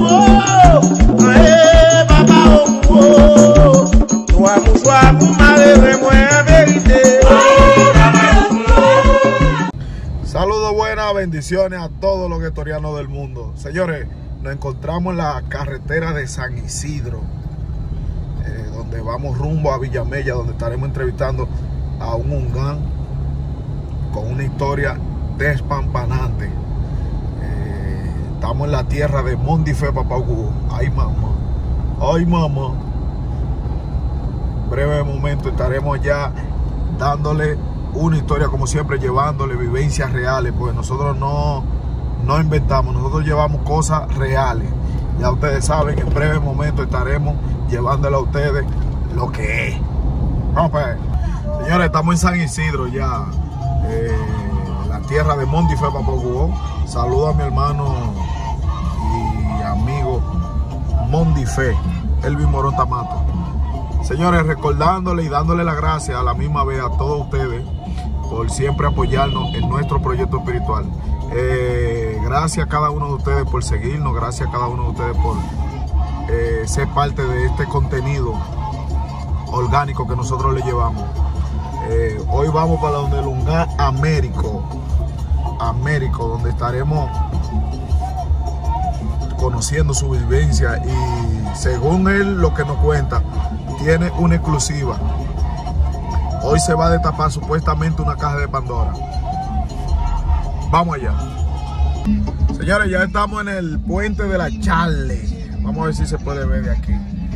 Saludos, buenas bendiciones a todos los guetorianos del mundo. Señores, nos encontramos en la carretera de San Isidro, donde vamos rumbo a Villamella, donde estaremos entrevistando a un hungán con una historia despampanante. Estamos en la tierra de Mondife, papá Hugo. Ay, mamá. Ay, mamá. En breve momento estaremos ya dándole una historia, como siempre, llevándole vivencias reales, pues nosotros no inventamos, nosotros llevamos cosas reales. Ya ustedes saben que en breve momento estaremos llevándole a ustedes lo que es. Vamos pues. Señores, estamos en San Isidro ya, la tierra de Mondife, papá Hugo. Saludo a mi hermano y amigo Mondife, Elvin Morón Tamato. Señores, recordándole y dándole las gracias a la misma vez a todos ustedes por siempre apoyarnos en nuestro proyecto espiritual. Gracias a cada uno de ustedes por seguirnos, gracias a cada uno de ustedes por ser parte de este contenido orgánico que nosotros le llevamos. Hoy vamos para donde el hungán Américo, donde estaremos conociendo su vivencia y según él lo que nos cuenta, tiene una exclusiva. Hoy se va a destapar supuestamente una caja de Pandora. Vamos allá. Señores, ya estamos en el puente de la Charle. Vamos a ver si se puede ver de aquí.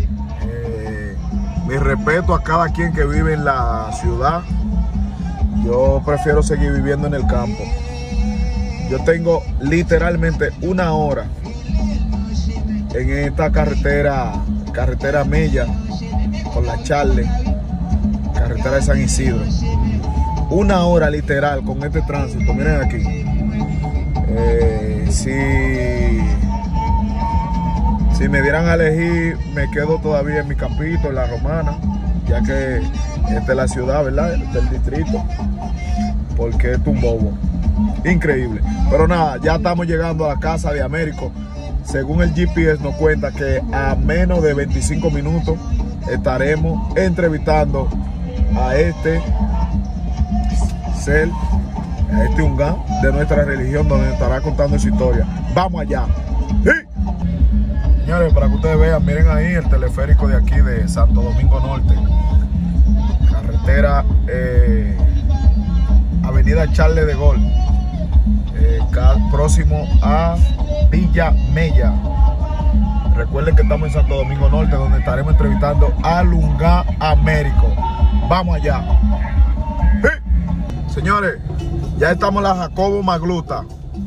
Mi respeto a cada quien que vive en la ciudad. Yo prefiero seguir viviendo en el campo. Yo tengo literalmente una hora en esta carretera Mella con la Charle, carretera de San Isidro. Una hora literal con este tránsito. Miren aquí. Si me dieran a elegir, me quedo todavía en mi campito, en La Romana, ya que esta es la ciudad, ¿verdad? Este es el distrito, porque es un bobo. Increíble. Pero nada, ya estamos llegando a la casa de Américo. Según el GPS nos cuenta que a menos de 25 minutos estaremos entrevistando a este ser, a este hungán de nuestra religión, donde estará contando su historia. Vamos allá. ¡Sí! Señores, para que ustedes vean, miren ahí el teleférico de aquí de Santo Domingo Norte. Carretera Avenida Charles de Gaulle, próximo a Villamella. Recuerden que estamos en Santo Domingo Norte, donde estaremos entrevistando al hungán Américo. Vamos allá. ¡Sí! Señores, ya estamos en la Jacobo Magluta.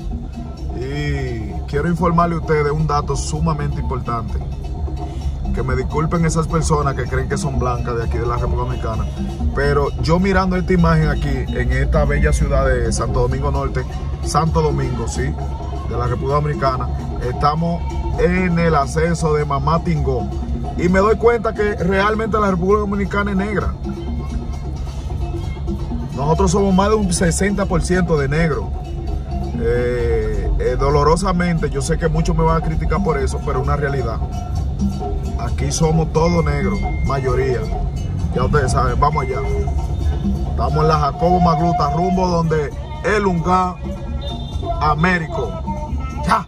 Y quiero informarle a ustedes un dato sumamente importante. Que me disculpen esas personas que creen que son blancas de aquí de la República Dominicana. Pero yo mirando esta imagen aquí, en esta bella ciudad de Santo Domingo Norte, Santo Domingo, sí, de la República Dominicana, estamos en el acceso de Mamá Tingó. Y me doy cuenta que realmente la República Dominicana es negra. Nosotros somos más de un 60% de negro. Dolorosamente, yo sé que muchos me van a criticar por eso, pero es una realidad. Aquí somos todos negros, mayoría. Ya ustedes saben, vamos allá. Estamos en la Jacobo Magluta, rumbo donde el hungán Américo. ¡Ya!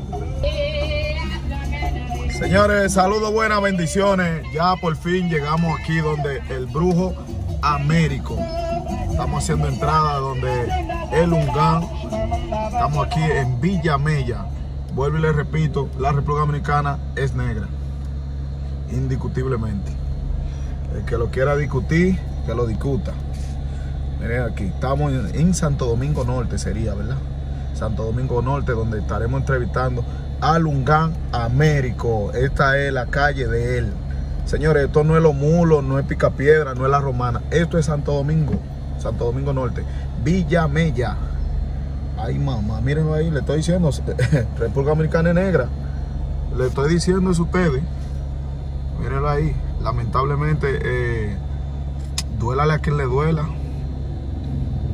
Señores, saludos, buenas bendiciones. Ya por fin llegamos aquí donde el brujo Américo. Estamos haciendo entrada donde el hungán. Estamos aquí en Villamella. Vuelvo y les repito, la República Dominicana es negra. Indiscutiblemente. El que lo quiera discutir, que lo discuta. Miren aquí, estamos en Santo Domingo Norte, sería, ¿verdad? Santo Domingo Norte, donde estaremos entrevistando al hungán Américo. Esta es la calle de él. Señores, esto no es Los Mulos, no es Picapiedra, no es La Romana. Esto es Santo Domingo Norte, Villamella. Ay, mamá, mírenlo ahí, le estoy diciendo, República Dominicana es negra. Le estoy diciendo eso a ustedes. Mírenlo ahí. Lamentablemente, duélale a quien le duela,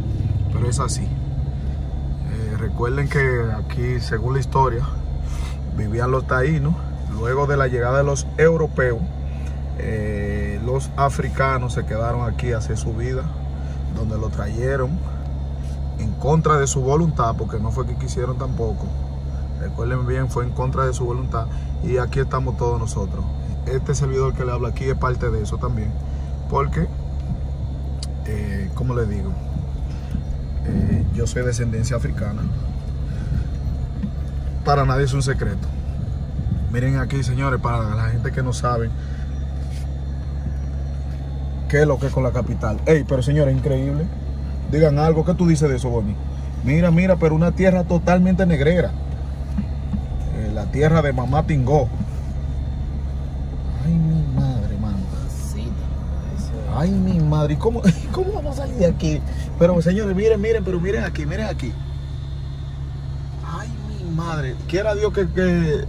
pero es así. Recuerden que aquí, según la historia, vivían los taínos. Luego de la llegada de los europeos, los africanos se quedaron aquí a hacer su vida, donde lo trajeron en contra de su voluntad, porque no fue que quisieron tampoco. Recuerden bien, fue en contra de su voluntad. Y aquí estamos todos nosotros. Este servidor que le habla aquí es parte de eso también. Porque, ¿cómo les digo? Yo soy de descendencia africana. Para nadie es un secreto. Miren aquí, señores, para la gente que no sabe qué es lo que es con la capital. Ey, pero señores, increíble. Digan algo, ¿qué tú dices de eso, Bonnie? Mira, mira, pero una tierra totalmente negrera. La tierra de Mamá Tingó. Ay, mi madre, mano. Ay, mi madre. ¿Y cómo vamos a salir de aquí? Pero, señores, miren, pero miren aquí, miren aquí. Ay, mi madre. Quiera Dios que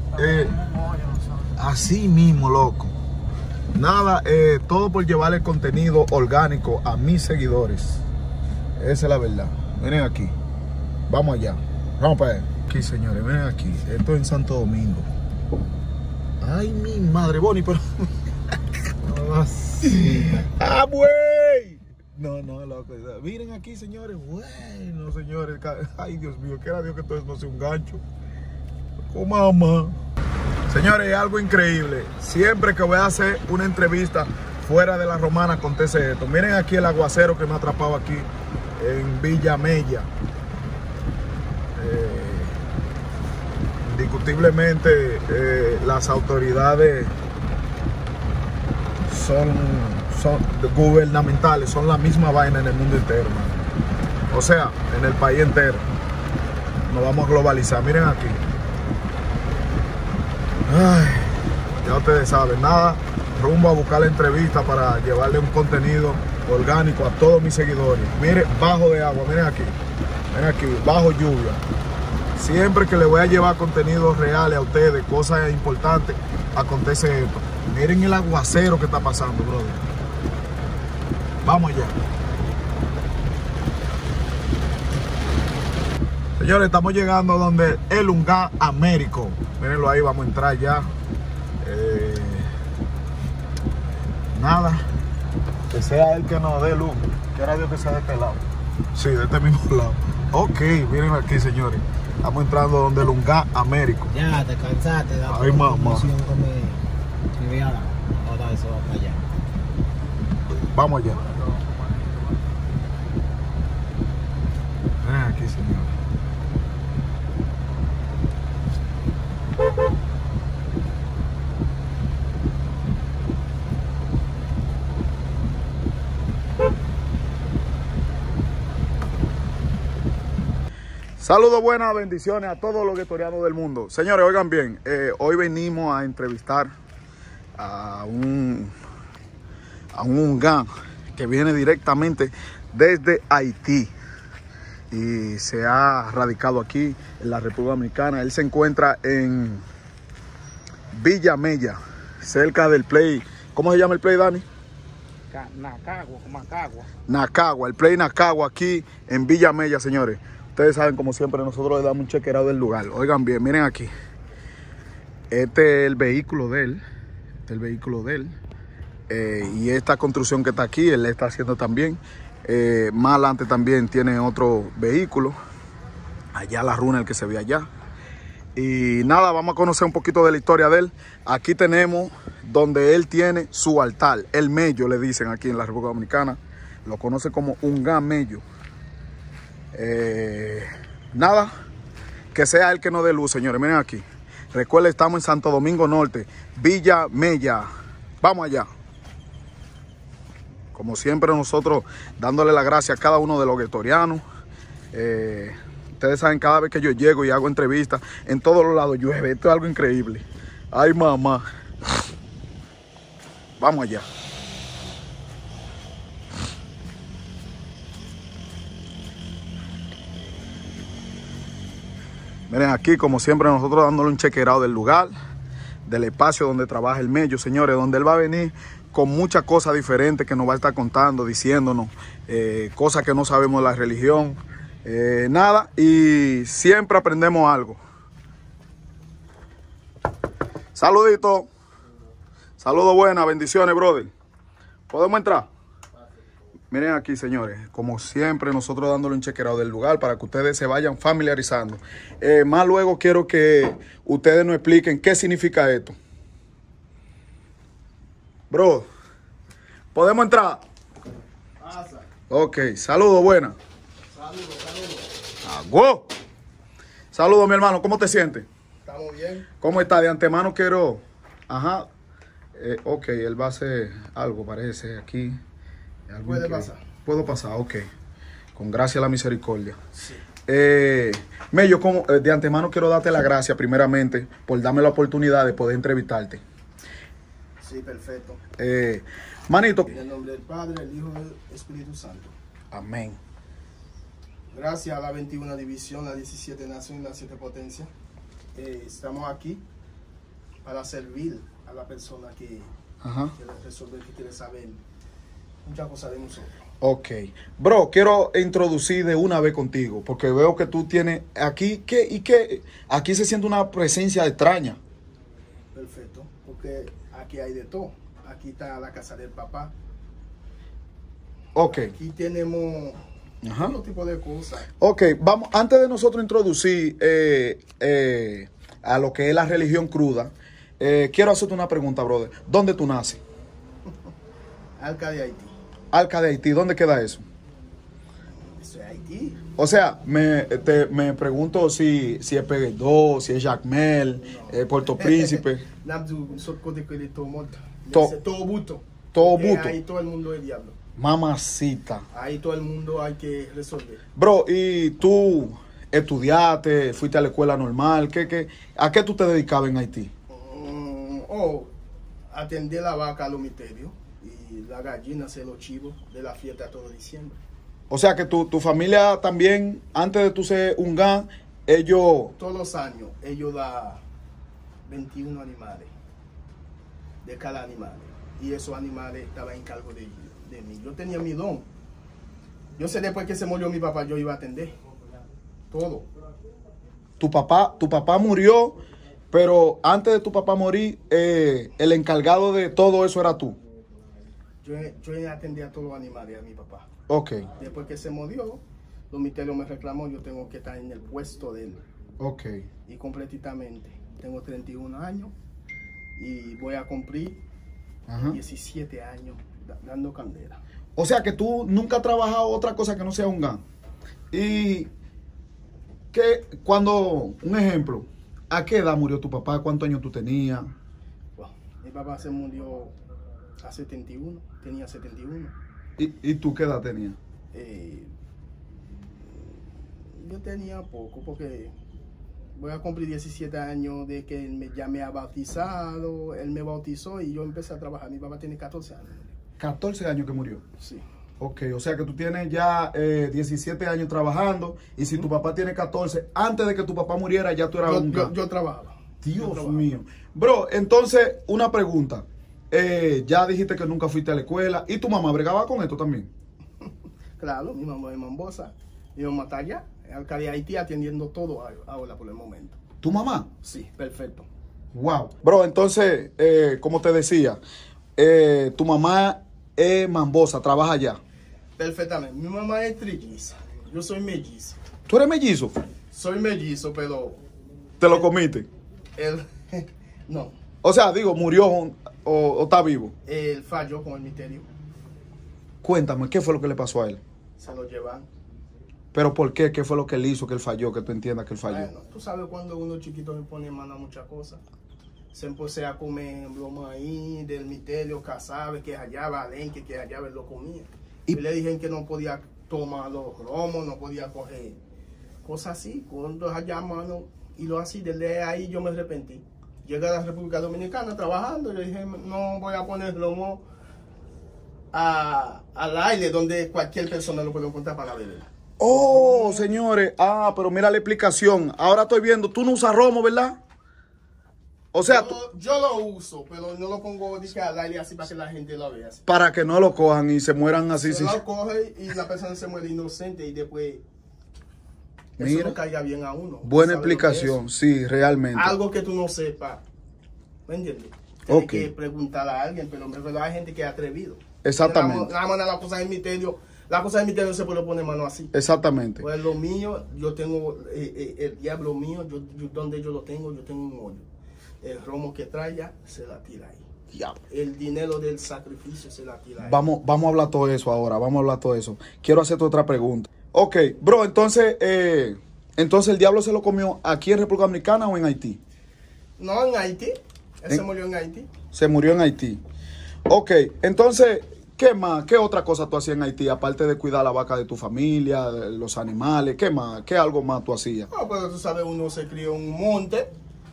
así mismo, loco. Nada, todo por llevar el contenido orgánico a mis seguidores. Esa es la verdad. Miren aquí. Vamos allá. Vamos para allá. Aquí, señores, miren aquí. Esto es en Santo Domingo. Ay, mi madre, Bonnie, pero... ¡Ah, güey! No, loco. Miren aquí, señores. Bueno, señores. Ay, Dios mío, quiera Dios que todo esto no sea un gancho. ¡Oh, mamá! Señores, es algo increíble. Siempre que voy a hacer una entrevista fuera de la Romana acontece esto. Miren aquí el aguacero que me ha atrapado aquí en Villa Mella. Indiscutiblemente las autoridades son gubernamentales, son la misma vaina en el mundo entero, man. O sea, en el país entero. Nos vamos a globalizar. Miren aquí. Ay, ya ustedes saben, nada, rumbo a buscar la entrevista para llevarle un contenido orgánico a todos mis seguidores. Miren, bajo de agua, miren aquí, bajo lluvia. Siempre que le voy a llevar contenidos reales a ustedes, cosas importantes, acontece esto. Miren el aguacero que está pasando, brother. Vamos allá. Señores, estamos llegando donde el Ungán Américo. Mírenlo ahí, vamos a entrar ya. Nada, que sea él que nos dé luz. Quiera Dios que sea de este lado. Sí, de este mismo lado. Ok, miren aquí, señores. Estamos entrando donde el Ungán Américo. Ya, te cansaste. Ay, mamá. Vamos allá. Ven aquí, señor. Saludos, buenas bendiciones a todos los guetorianos del mundo. Señores, oigan bien, hoy venimos a entrevistar a un Ungán que viene directamente desde Haití y se ha radicado aquí en la República Dominicana. Él se encuentra en Villa Mella, cerca del Play. ¿Cómo se llama el Play, Dani? Nacagua, el Play Nacagua, aquí en Villa Mella, señores. Ustedes saben, como siempre, nosotros le damos un chequeado del lugar. Oigan bien, miren aquí. Este es el vehículo de él. Y esta construcción que está aquí, él le está haciendo también. Más adelante también tiene otro vehículo. Allá la runa, el que se ve allá. Y nada, vamos a conocer un poquito de la historia de él. Aquí tenemos donde él tiene su altar. El Mello, le dicen aquí en la República Dominicana. Lo conoce como Ungán Mello. Nada, que sea él que nos dé luz, señores. Miren aquí. Recuerden, estamos en Santo Domingo Norte, Villa Mella. Vamos allá. Como siempre, nosotros dándole las gracias a cada uno de los guetorianos. Ustedes saben, cada vez que yo llego y hago entrevistas, en todos los lados llueve. Esto es algo increíble. Ay, mamá. Vamos allá. Miren aquí, como siempre, nosotros dándole un chequeado del lugar, del espacio donde trabaja el Mello, señores, donde él va a venir con muchas cosas diferentes que nos va a estar contando, diciéndonos cosas que no sabemos de la religión, nada, y siempre aprendemos algo. Saludito. Saludos buenas, bendiciones, brother. ¿Podemos entrar? Miren aquí, señores, como siempre, nosotros dándole un chequeado del lugar para que ustedes se vayan familiarizando. Más luego quiero que ustedes nos expliquen qué significa esto. Bro, ¿podemos entrar? Pasa. Ok, saludos buenas. Saludos. ¡Wow! Saludos, mi hermano, ¿cómo te sientes? ¿Estamos bien? ¿Cómo está? De antemano quiero... Ajá. Ok, él va a hacer algo, parece, aquí. Puede pasar. Puedo pasar, ok. Con gracia a la misericordia. Sí. Mello, de antemano quiero darte las gracias primeramente por darme la oportunidad de poder entrevistarte. Sí, perfecto. Manito. En el nombre del Padre, el Hijo y el Espíritu Santo. Amén. Gracias a la 21 División, la 17 Naciones y las 7 Potencias. Estamos aquí para servir a la persona que quiere resolver, que quiere saber muchas cosas de nosotros. Ok. Bro, quiero introducir de una vez contigo, porque veo que tú tienes aquí, aquí se siente una presencia extraña. Perfecto, porque aquí hay de todo. Aquí está la casa del papá. Ok. Aquí tenemos todo tipo de cosas. Ok, vamos, antes de nosotros introducir a lo que es la religión cruda, quiero hacerte una pregunta, brother. ¿Dónde tú naces? Arca de Haití. Arca de Haití, ¿dónde queda eso? Eso es Haití. O sea, me pregunto si es Peguedó, si es Jacmel, Puerto Príncipe. Todo buto. Todo buto. Ahí todo el mundo es diablo. Mamacita. Ahí todo el mundo hay que resolver. Bro, ¿y tú estudiaste, fuiste a la escuela normal? ¿A qué tú te dedicabas en Haití? Atender la vaca a los misterios y la gallina hacer los chivos de la fiesta todo diciembre. O sea que tu familia también, antes de tú ser un GAN, ellos... Todos los años ellos dan 21 animales de cada animal. Y esos animales estaban en cargo de mí. Yo tenía mi don. Yo sé después que se murió mi papá, yo iba a atender todo. Tu papá murió, pero antes de tu papá morir, el encargado de todo eso era tú. Yo atendía a todos los animales a mi papá. Ok. Después que se murió, los misterios me reclamó, yo tengo que estar en el puesto de él. Ok. Y completamente. Tengo 31 años y voy a cumplir 17 años dando candela. O sea que tú nunca has trabajado otra cosa que no sea un GAN. Y que cuando, un ejemplo, ¿a qué edad murió tu papá? ¿Cuántos años tú tenías? Bueno, mi papá se murió a 71, tenía 71. ¿Y tú qué edad tenías? Yo tenía poco porque voy a cumplir 17 años de que él ya me ha bautizado, él me bautizó y yo empecé a trabajar. Mi papá tiene 14 años. 14 años que murió. Sí. Ok, o sea que tú tienes ya 17 años trabajando y si tu papá tiene 14, antes de que tu papá muriera ya tú eras un GAN. Yo trabajaba. Dios mío. Bro, entonces, una pregunta. Ya dijiste que nunca fuiste a la escuela. ¿Y tu mamá bregaba con esto también? Claro, mi mamá es mambosa. Mi mamá está allá, en Arca de Haití, atendiendo todo ahora por el momento. ¿Tu mamá? Sí, perfecto. Wow. Bro, entonces, como te decía, tu mamá es mambosa, trabaja allá. Perfectamente. Mi mamá es trilliza. Yo soy mellizo. ¿Tú eres mellizo? Soy mellizo, pero... ¿Te lo comiste? Él... no. O sea, digo, ¿murió o está vivo? Él falló con el misterio. Cuéntame, ¿qué fue lo que le pasó a él? Se lo llevan. ¿Pero por qué? ¿Qué fue lo que él hizo que él falló? Que tú entiendas que él falló. Bueno, tú sabes cuando uno chiquito le pone en mano a muchas cosas. Se empezó a comer broma ahí, del misterio, cazabe, que allá Valenque, que allá lo comía. Y le dijeron que no podía tomar los romos, no podía coger cosas así. Cuando allá mano, y lo así, desde ahí yo me arrepentí. Llegué a la República Dominicana trabajando y le dije, no voy a poner romo al aire donde cualquier persona lo puede encontrar para beber. Oh, señores. Ah, pero mira la explicación. Ahora estoy viendo, tú no usas romo, ¿verdad? O sea, yo lo uso, pero no lo pongo al aire así para que la gente lo vea. Así. Para que no lo cojan y se mueran así. Se lo coge y la persona se muere inocente y después eso no caiga bien a uno. Buena explicación, sí, realmente. Algo que tú no sepas. ¿Me entiendes? Tienes Ok. que preguntar a alguien, pero hay gente que es atrevido. Exactamente. La cosa del misterio, la cosa del misterio no se puede poner mano así. Exactamente. Pues lo mío, yo tengo el diablo mío, donde yo lo tengo, yo tengo un hoyo. El romo que traiga, se la tira ahí. Diablo. El dinero del sacrificio se la tira ahí. Vamos a hablar todo eso ahora, vamos a hablar todo eso. Quiero hacerte otra pregunta. Ok, bro, entonces el diablo se lo comió aquí en República Dominicana o en Haití. No, en Haití. Él se murió en Haití. Se murió en Haití. Ok, entonces, ¿qué más? ¿Qué otra cosa tú hacías en Haití? Aparte de cuidar la vaca de tu familia, de los animales, ¿qué más? ¿Qué algo más tú hacías? No, pero tú sabes, uno se crió en un monte,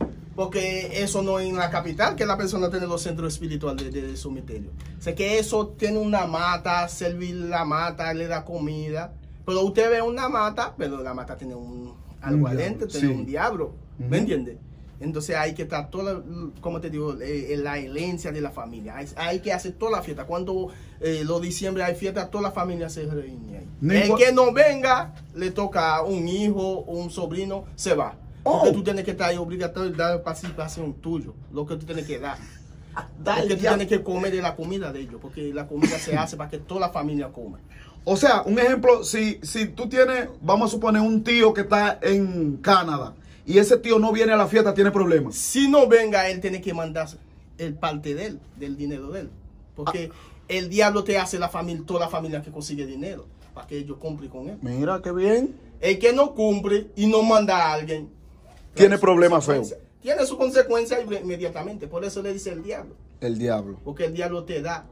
porque eso no es en la capital, que la persona tiene los centros espirituales de su misterio. O sea, que eso tiene una mata, servir la mata, le da comida. Pero usted ve una mata, pero la mata tiene algo adentro, tiene sí. un diablo. ¿Me entiendes? Entonces hay que estar toda, como te digo, la herencia de la familia. Hay que hacer toda la fiesta. Cuando los diciembre hay fiesta, toda la familia se reúne ahí. El que no venga, le toca un hijo o un sobrino, se va. Porque tú tienes que estar ahí obligatorio, dar participación tuyo, lo que tú tienes que dar. Porque tú tienes que comer de la comida de ellos, porque la comida se hace para que toda la familia coma. O sea, un ejemplo, si tú tienes, vamos a suponer, un tío que está en Canadá y ese tío no viene a la fiesta, tiene problemas. Si no venga, él tiene que mandar el parte de él, del dinero de él. Porque el diablo te hace toda la familia que consigue dinero, para que ellos cumplan con él. Mira, qué bien. El que no cumple y no manda a alguien, Tiene problemas feos. Tiene su consecuencia inmediatamente. Por eso le dice el diablo. El diablo. Porque el diablo te da.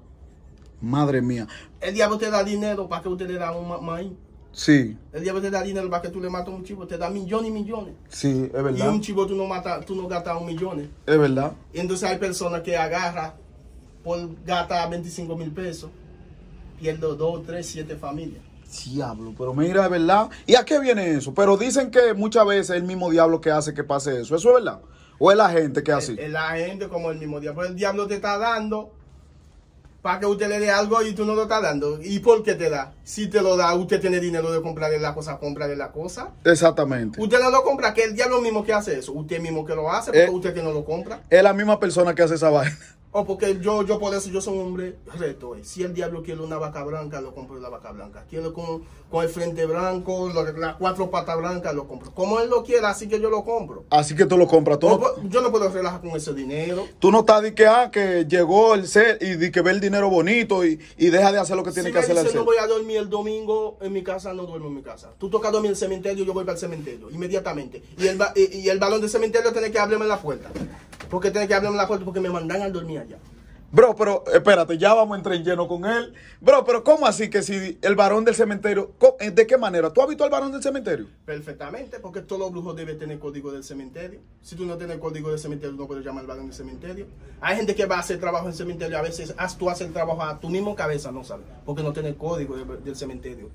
Madre mía. El diablo te da dinero para que usted le da un maíz. Sí, El diablo te da dinero para que tú le mates un chivo. Te da millones y millones. sí, es Y verdad. un chivo tú no gastas 1 millón. Es verdad. Y entonces hay personas que agarran por gastar 25,000 pesos. Pierde 2, 3, 7 familias. Diablo, pero mira, es verdad. ¿Y a qué viene eso? Pero dicen que muchas veces es el mismo diablo que hace que pase eso. ¿Eso es verdad? ¿O es la gente que hace? Es la gente como el mismo diablo. Pero el diablo te está dando para que usted le dé algo y tú no lo estás dando. ¿Y por qué te da? Si te lo da, usted tiene dinero de comprarle la cosa, cómprale la cosa. Exactamente. Usted no lo compra, que el diablo mismo que hace eso. Usted mismo que lo hace, porque usted que no lo compra. Es la misma persona que hace esa vaina. O porque yo por eso yo soy un hombre recto. Si el diablo quiere una vaca blanca, lo compro la vaca blanca. Quiere con el frente blanco, las 4 patas blancas, lo compro. Como él lo quiera, así que yo lo compro. Así que tú lo compras. Yo no puedo relajar con ese dinero. Tú no estás de que llegó el ser y de que ve el dinero bonito y deja de hacer lo que tiene Si que me hacer el dice ser. no voy a dormir el domingo en mi casa, no duermo en mi casa. Tú tocas dormir en el cementerio, yo voy para el cementerio, inmediatamente. Y el balón del cementerio tiene que abrirme la puerta. Porque tiene que abrirme la puerta porque me mandan a dormir allá. Bro, pero espérate, ya vamos a entrar en lleno con él. Bro, pero ¿cómo así que si el varón del cementerio, de qué manera? ¿Tú has visto al varón del cementerio? Perfectamente, porque todos los brujos deben tener código del cementerio. Si tú no tienes código del cementerio, no puedes llamar al varón del cementerio. Hay gente que va a hacer trabajo en el cementerio, a veces tú haces el trabajo a tu mismo cabeza, no sabes, porque no tienes código del cementerio.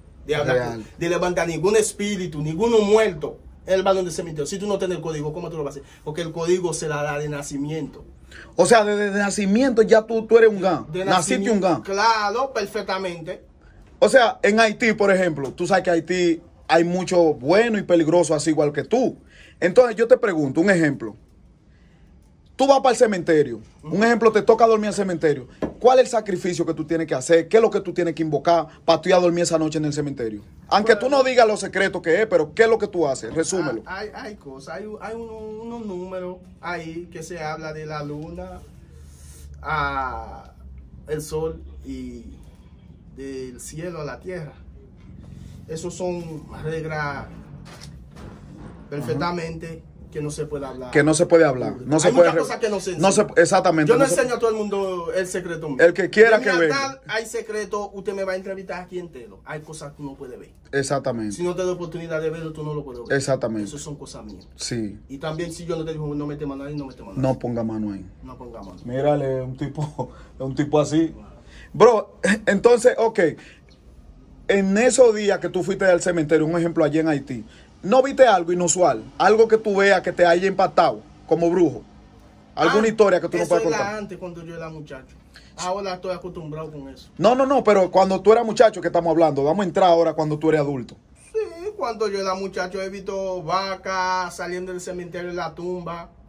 De levantar ningún espíritu, ninguno muerto en el varón del cementerio. Si tú no tienes el código, ¿cómo tú lo vas a hacer? Porque el código se la da de nacimiento. O sea, desde nacimiento ya tú eres un gan. Naciste un gan. Claro, perfectamente. O sea, en Haití, por ejemplo, tú sabes que Haití hay mucho bueno y peligroso, así igual que tú. Entonces yo te pregunto, un ejemplo. Tú vas para el cementerio. Un ejemplo, te toca dormir en el cementerio. ¿Cuál es el sacrificio que tú tienes que hacer? ¿Qué es lo que tú tienes que invocar para tú ir a dormir esa noche en el cementerio? Aunque tú no digas los secretos que es, pero ¿qué es lo que tú haces? Resúmelo. Hay cosas, hay unos números ahí que se habla de la luna, el sol y del cielo a la tierra. Esos son reglas perfectamente que no se puede hablar. Que no se puede hablar. No se hay puede muchas cosas que no se enseñan. Exactamente. Yo no enseño a todo el mundo el secreto mío. El que quiera que vea. Hay secretos, usted me va a entrevistar aquí entero. Hay cosas que no puede ver. Exactamente. Si no te doy oportunidad de verlo, tú no lo puedes ver. Exactamente. Eso son cosas mías. Sí. Y también si yo no te digo no mete mano ahí, no mete mano ahí. No ponga mano ahí. No pongamos. Mírale, un tipo así. Bro, entonces, ok. En esos días que tú fuiste al cementerio, un ejemplo allí en Haití, ¿no viste algo inusual? Algo que tú veas que te haya impactado como brujo. ¿Alguna historia que tú no puedas Eso era contar? antes cuando yo era muchacho. Ahora estoy acostumbrado con eso. No, pero cuando tú eras muchacho que estamos hablando, vamos a entrar ahora cuando tú eres adulto. Sí, cuando yo era muchacho he visto vacas saliendo del cementerio en la tumba.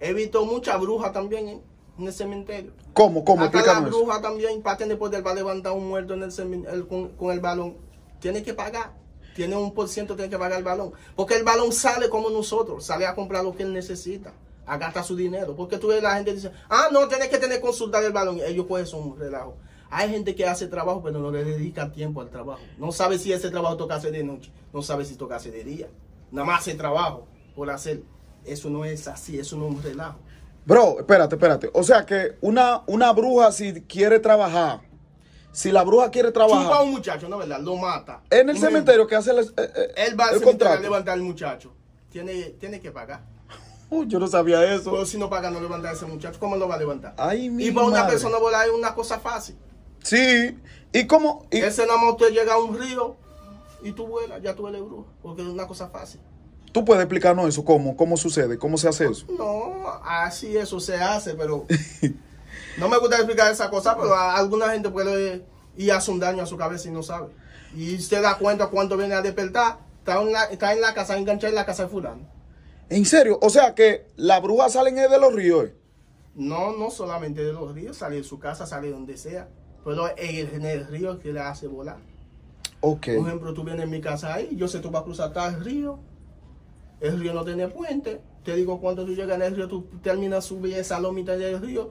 He visto muchas brujas también en el cementerio. ¿Cómo? Hasta Explícanos la eso. bruja también, para que después va a levantar un muerto en el con el balón. Tiene que pagar. Tiene un por ciento, tiene que pagar el balón. Porque el balón sale como nosotros. Sale a comprar lo que él necesita. A gastar su dinero. Porque tú ves la gente dice, no, tienes que tener consulta del balón. Ellos pues son un relajo. Hay gente que hace trabajo, pero no le dedica tiempo al trabajo. No sabe si ese trabajo toca hacer de noche. No sabe si toca hacer de día. Nada más hace trabajo por hacer. Eso no es así. Eso no es un relajo. Bro, espérate. O sea que una bruja si quiere trabajar, si la bruja quiere trabajar. Chupa a un muchacho, ¿no verdad? Lo mata. En el cementerio que hace él va al cementerio a levantar al muchacho. Tiene que pagar. Yo no sabía eso. Pero si no paga, no levanta a ese muchacho. ¿Cómo lo va a levantar? Ay, mi y para una madre. persona volar es una cosa fácil. Sí. ¿Y cómo? Ese nada más usted llega a un río y tú vuelas, ya tú eres bruja. Porque es una cosa fácil. ¿Tú puedes explicarnos eso? ¿Cómo sucede? ¿Cómo se hace eso? No, así eso se hace, pero no me gusta explicar esa cosa, pero alguna gente puede ir a hacer un daño a su cabeza y no sabe. Y se da cuenta cuando viene a despertar, está en la casa, enganchada en la casa de fulano. ¿En serio? O sea que las brujas salen de los ríos. No solamente de los ríos, sale de su casa, sale de donde sea. Pero en el río que le hace volar. Ok. Por ejemplo, tú vienes en mi casa ahí, yo sé tú vas a cruzar tal río. El río no tiene puente. Te digo, cuando tú llegas en el río, tú terminas subir esa lomita del río.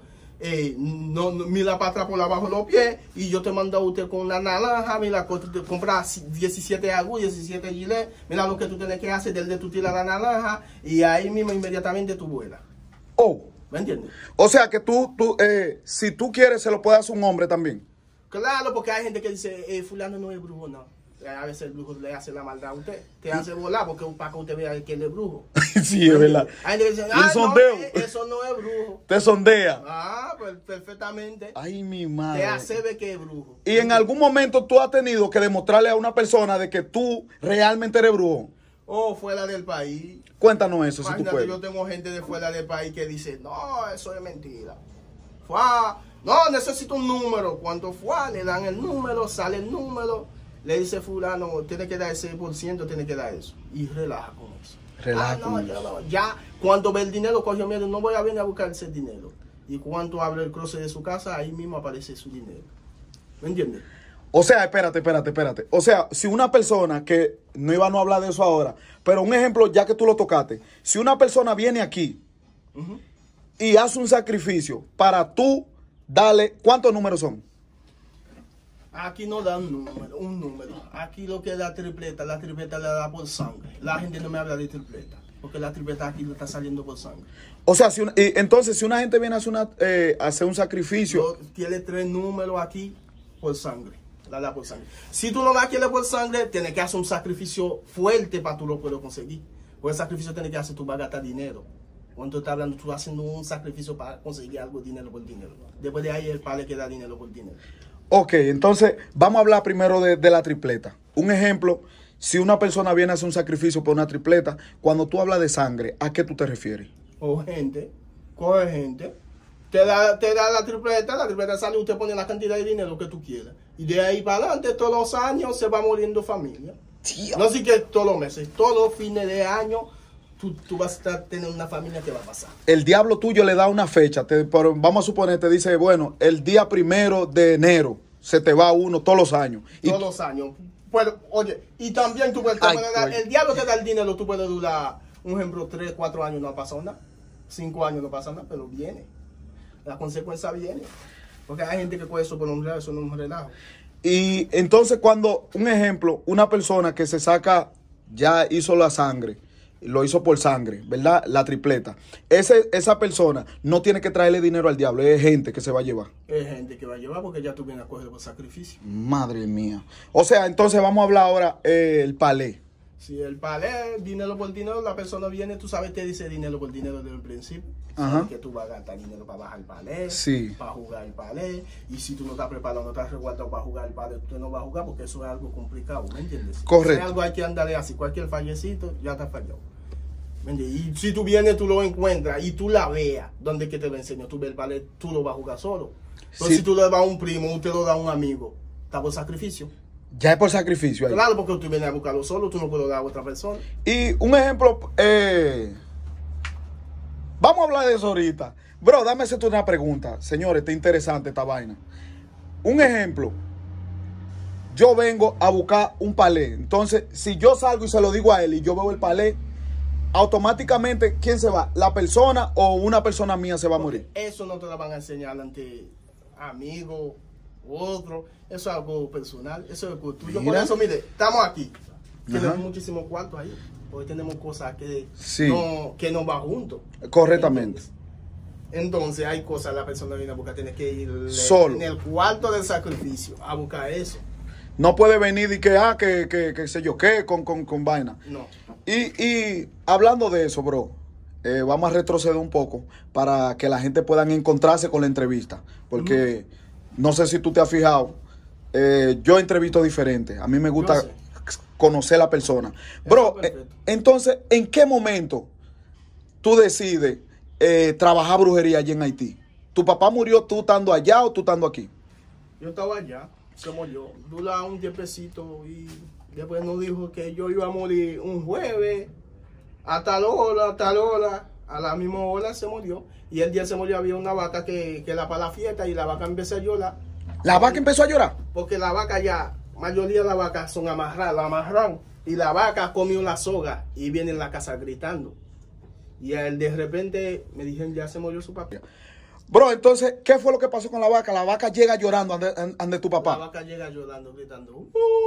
Mira para atrás por abajo los pies. Y yo te mando a usted con una naranja. Mira, te compras 17 agujas, 17 gilet. Mira lo que tú tienes que hacer. Desde tú tiras la naranja. Y ahí mismo inmediatamente tú vuelas. Oh. ¿Me entiendes? O sea que si tú quieres, se lo puede hacer un hombre también. Claro, porque hay gente que dice, fulano no es brujo, no. A veces el brujo le hace la maldad a usted. Te hace volar porque para que usted vea que él es brujo. Sí, es verdad. Hay gente que dice, El sondeo. No, eso no es brujo. Te sondea. Pues perfectamente. Ay, mi madre. Te hace ver que es brujo. Y en algún momento tú has tenido que demostrarle a una persona de que tú realmente eres brujo. Fuera del país. Cuéntanos eso, si tú Imagínate, puedes. yo tengo gente de fuera del país que dice, no, eso es mentira. No, necesito un número. Cuando le dan el número, sale el número. Le dice fulano, tiene que dar ese por ciento, tiene que dar eso. Y relaja con eso. Ya cuando ve el dinero, cogió miedo, no voy a venir a buscar ese dinero. Y cuando abre el closet de su casa, ahí mismo aparece su dinero. ¿Me entiendes? O sea, espérate. O sea, si una persona que, no a hablar de eso ahora, pero un ejemplo ya que tú lo tocaste, si una persona viene aquí y hace un sacrificio para tú darle, ¿cuántos números son? Aquí no da un número. Aquí lo que da la tripleta la da por sangre. La gente no me habla de tripleta, porque la tripleta aquí lo está saliendo por sangre. O sea, entonces si una gente viene a hacer un sacrificio... Tiene 3 números aquí por sangre. La da por sangre. Si tú no la quieres por sangre, tienes que hacer un sacrificio fuerte para tú lo puedas conseguir. Porque el sacrificio tiene que hacer, tú vas a gastar dinero. Cuando tú estás hablando, tú estás haciendo un sacrificio para conseguir algo, dinero por dinero. Después de ahí el padre que da dinero por dinero. Ok, entonces vamos a hablar primero de la tripleta. Un ejemplo, si una persona viene a hacer un sacrificio por una tripleta, cuando tú hablas de sangre, ¿a qué tú te refieres? Coge gente, te da la tripleta sale, usted pone la cantidad de dinero que tú quieras. Y de ahí para adelante, todos los años se va muriendo familia. Tío. No sé que todos los meses, todos los fines de año, tú vas a tener una familia que va a pasar. El diablo tuyo le da una fecha, vamos a suponer, te dice, bueno, el día 1 de enero se te va uno todos los años. Todos los años. Pues, oye, y también tú puedes dar, el diablo te da el dinero, tú puedes durar, un ejemplo, 3, 4 años no ha pasado nada, 5 años no pasa nada, pero viene. La consecuencia viene. Porque hay gente que coge eso por un relajo, eso no es un relajo. Y entonces cuando, un ejemplo, una persona que se saca, ya hizo la sangre, lo hizo por sangre, ¿verdad? La tripleta. Esa persona no tiene que traerle dinero al diablo, es gente que se va a llevar. Es gente que va a llevar porque ya tú vienes a coger por sacrificio. Madre mía. O sea, entonces vamos a hablar ahora el palé. Si el palé, dinero por dinero, la persona viene, tú sabes, te dice dinero por dinero desde el principio. Sabes que tú vas a gastar dinero para bajar el palé, para jugar el palé. Y si tú no estás preparado, no estás resguardado para jugar el palé, tú no vas a jugar porque eso es algo complicado, ¿me entiendes? Correcto. Es algo hay que andarle así, cualquier fallecito ya está fallado. ¿Me entiendes? Y si tú vienes, tú lo encuentras y tú la veas, ¿dónde que te lo enseño? Tú ves el palé, tú lo vas a jugar solo. Pero si tú le das a un primo, usted lo da a un amigo, está por sacrificio. Ya es por sacrificio ahí. Claro, porque tú vienes a buscarlo solo, tú no puedes dar a otra persona. Y un ejemplo, Vamos a hablar de eso ahorita. Bro, dame hacerte una pregunta. Señores, está interesante esta vaina. Un ejemplo. Yo vengo a buscar un palé. Entonces, si yo salgo y se lo digo a él y yo veo el palé, automáticamente, ¿quién se va? ¿La persona o una persona mía se va a morir? Eso no te lo van a enseñar ante amigos u otro. Eso es algo personal. Eso es tuyo. Por eso, mire, estamos aquí. Tenemos muchísimos cuartos ahí. Porque tenemos cosas que, que no va juntos. Correctamente. Entonces hay cosas la persona viene a buscar. Tiene que ir solo en el cuarto del sacrificio a buscar eso. No puede venir y que sé yo qué, con vaina. No. Y hablando de eso, bro, vamos a retroceder un poco para que la gente pueda encontrarse con la entrevista. Porque no sé si tú te has fijado, yo entrevisto diferente. A mí me gusta conocer a la persona. Bro, entonces, ¿en qué momento tú decides trabajar brujería allí en Haití? ¿Tu papá murió tú estando allá o tú estando aquí? Yo estaba allá. Se murió, dura un tiempecito y después nos dijo que yo iba a morir un jueves a tal hora, a la misma hora se murió. Y el día se murió había una vaca que era para la fiesta y la vaca empezó a llorar. ¿La vaca empezó a llorar? Porque la vaca ya, mayoría de las vacas son amarradas, la amarran y la vaca comió la soga y viene en la casa gritando. Y él de repente me dijeron ya se murió su papá. Bro, entonces, ¿qué fue lo que pasó con la vaca? La vaca llega llorando ante tu papá. La vaca llega llorando, gritando,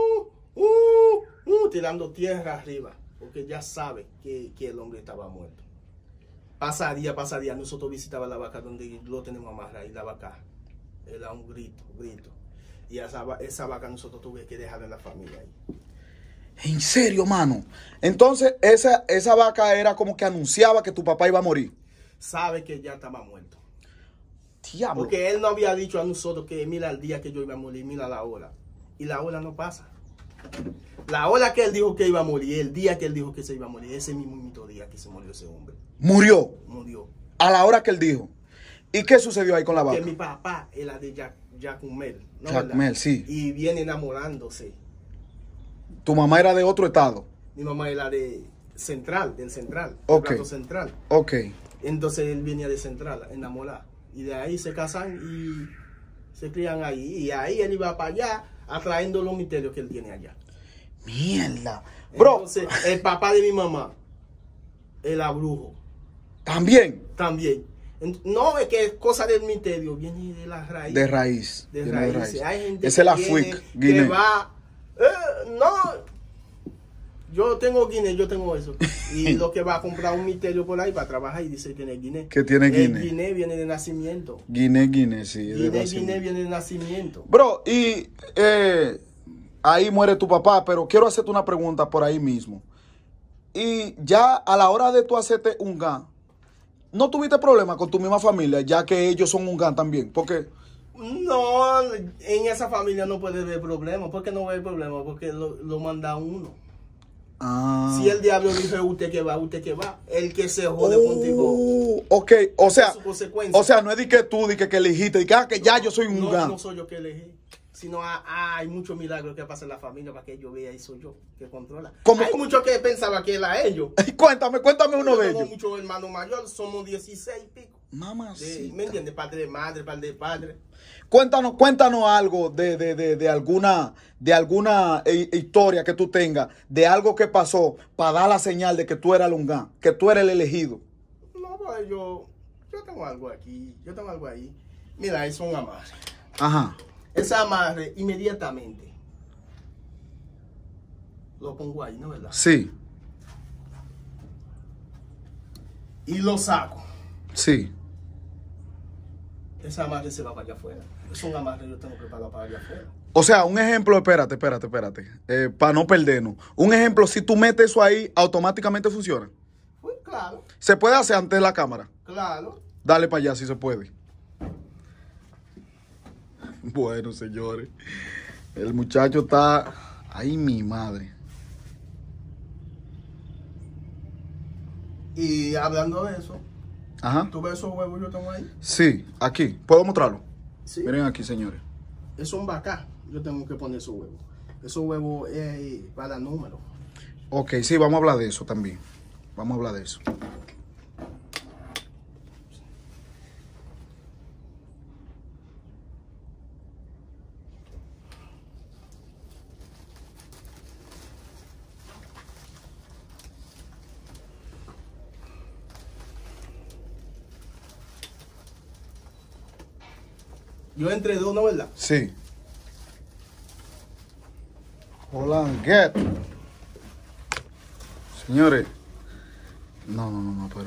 tirando tierra arriba, porque ya sabe que el hombre estaba muerto. Pasa día, nosotros visitábamos la vaca donde lo tenemos amarrado y la vaca era un grito. Y esa vaca nosotros tuvimos que dejar en la familia ahí. ¿En serio, mano? Entonces, esa vaca era como que anunciaba que tu papá iba a morir. Sabe que ya estaba muerto. Diablo. Porque él no había dicho a nosotros que mira el día que yo iba a morir, mira la hora. Y la hora no pasa. La hora que él dijo que iba a morir, el día que él dijo que se iba a morir, ese mismo día que se murió ese hombre. ¿Murió? Murió. A la hora que él dijo. ¿Y qué sucedió ahí con la vaca? Que mi papá era de Jacumel. ¿No? Jacumel, sí. Y viene enamorándose. ¿Tu mamá era de otro estado? Mi mamá era de Central, del Central. Ok. Del Central. Ok. Entonces él venía de Central, enamorado. Y de ahí se casan y se crían ahí. Y ahí él iba para allá atrayendo los misterios que él tiene allá. Mierda. Bro. Entonces, el papá de mi mamá era brujo. ¿También? También. No, es que es cosa del misterio, viene de la raíz. De raíz. De raíz. Hay gente esa es la FUIC, Guinea. que va... no, yo tengo Guinea, yo tengo eso. Y lo que va a comprar un misterio por ahí para trabajar y dice que tiene Guinea. Que tiene Guinea. El Guinea viene de nacimiento. Guinea, sí. Guinea viene de nacimiento. Bro, y ahí muere tu papá, pero quiero hacerte una pregunta por ahí mismo. Y ya a la hora de tú hacerte un GAN, ¿no tuviste problema con tu misma familia, ya que ellos son un GAN también? Porque... No, en esa familia no puede haber problema. ¿Por qué no va a haber problema? Porque lo manda uno. Ah. Si el diablo dice usted que va, el que se jode contigo. Ok, o sea, no es de que tú, de que elegiste, de que ya yo soy un GAN. No soy yo que elegí, sino hay muchos milagros que pasan en la familia para que yo vea y soy yo que controla. Hay muchos que pensaban que era ellos. Cuéntame uno de ellos. Tengo muchos hermanos mayores, somos 16 y pico. Mamá, sí. ¿Me entiendes? Padre de madre, padre de padre. Cuéntanos algo de alguna historia que tú tengas, de algo que pasó para dar la señal de que tú eras un GAN, que tú eres el elegido. No, pues yo tengo algo aquí, yo tengo algo ahí. Mira, es un amarre. Ajá. Ese amarre inmediatamente lo pongo ahí, ¿no verdad? Sí. Y lo saco. Sí. Ese amarre se va para allá afuera. Es un amarre que yo tengo preparado para allá afuera. O sea, un ejemplo, espérate. Para no perdernos. Un ejemplo, si tú metes eso ahí, automáticamente funciona. Pues claro. ¿Se puede hacer ante la cámara? Claro. Dale para allá si se puede. Bueno, señores. El muchacho está... Ay, mi madre. Y hablando de eso, Ajá. ¿tú ves esos huevos que yo tengo ahí? Sí, aquí. ¿Puedo mostrarlo? Sí. Miren aquí, señores. Es un vaca. Yo tengo que poner esos huevos. Esos huevos es para números. Ok, sí, vamos a hablar de eso también. Vamos a hablar de eso. Yo entre dos, ¿no, verdad? Sí. Holanguet. Señores. No, pero...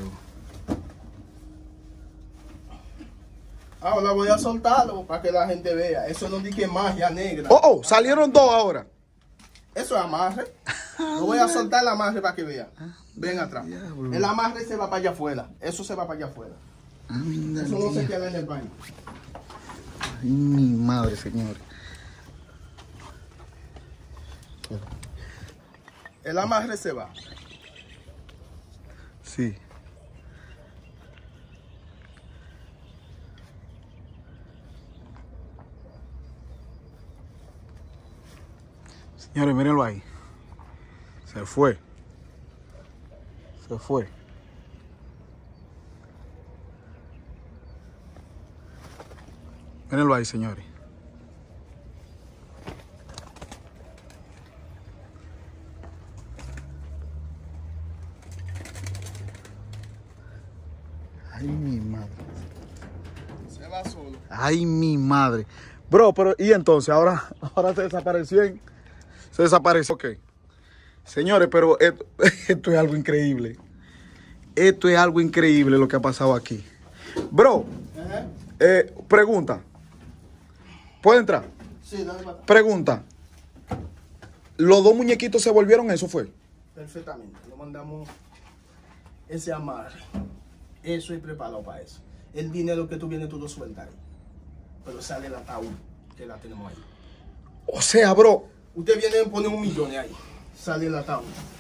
Ahora voy a soltarlo para que la gente vea. Eso no dice magia negra. Oh, salieron dos ahora. Eso es amarre. Lo voy a soltar el amarre para que vean. Ven atrás. El amarre se va para allá afuera. Eso se va para allá afuera. Eso no se queda en el baño. Ay, mi madre, señores. El amarre se va. Sí. Señores, mírenlo ahí. Se fue. Se fue. Mírenlo ahí, señores. Ay, mi madre. Se va solo. Ay, mi madre. Bro, pero ¿y entonces? Ahora se desapareció. Se desapareció. Ok. Señores, pero esto es algo increíble. Esto es algo increíble lo que ha pasado aquí. Bro, pregunta. ¿Puede entrar? Sí, dale para atrás. Pregunta. ¿Los dos muñequitos se volvieron eso fue? Perfectamente. Lo mandamos ese amarre. Eso es preparado para eso. El dinero que tú vienes, tú lo sueltas ahí. Pero sale el ataúd que la tenemos ahí. O sea, bro. Usted viene a poner 1 millón ahí. Sale el ataúd.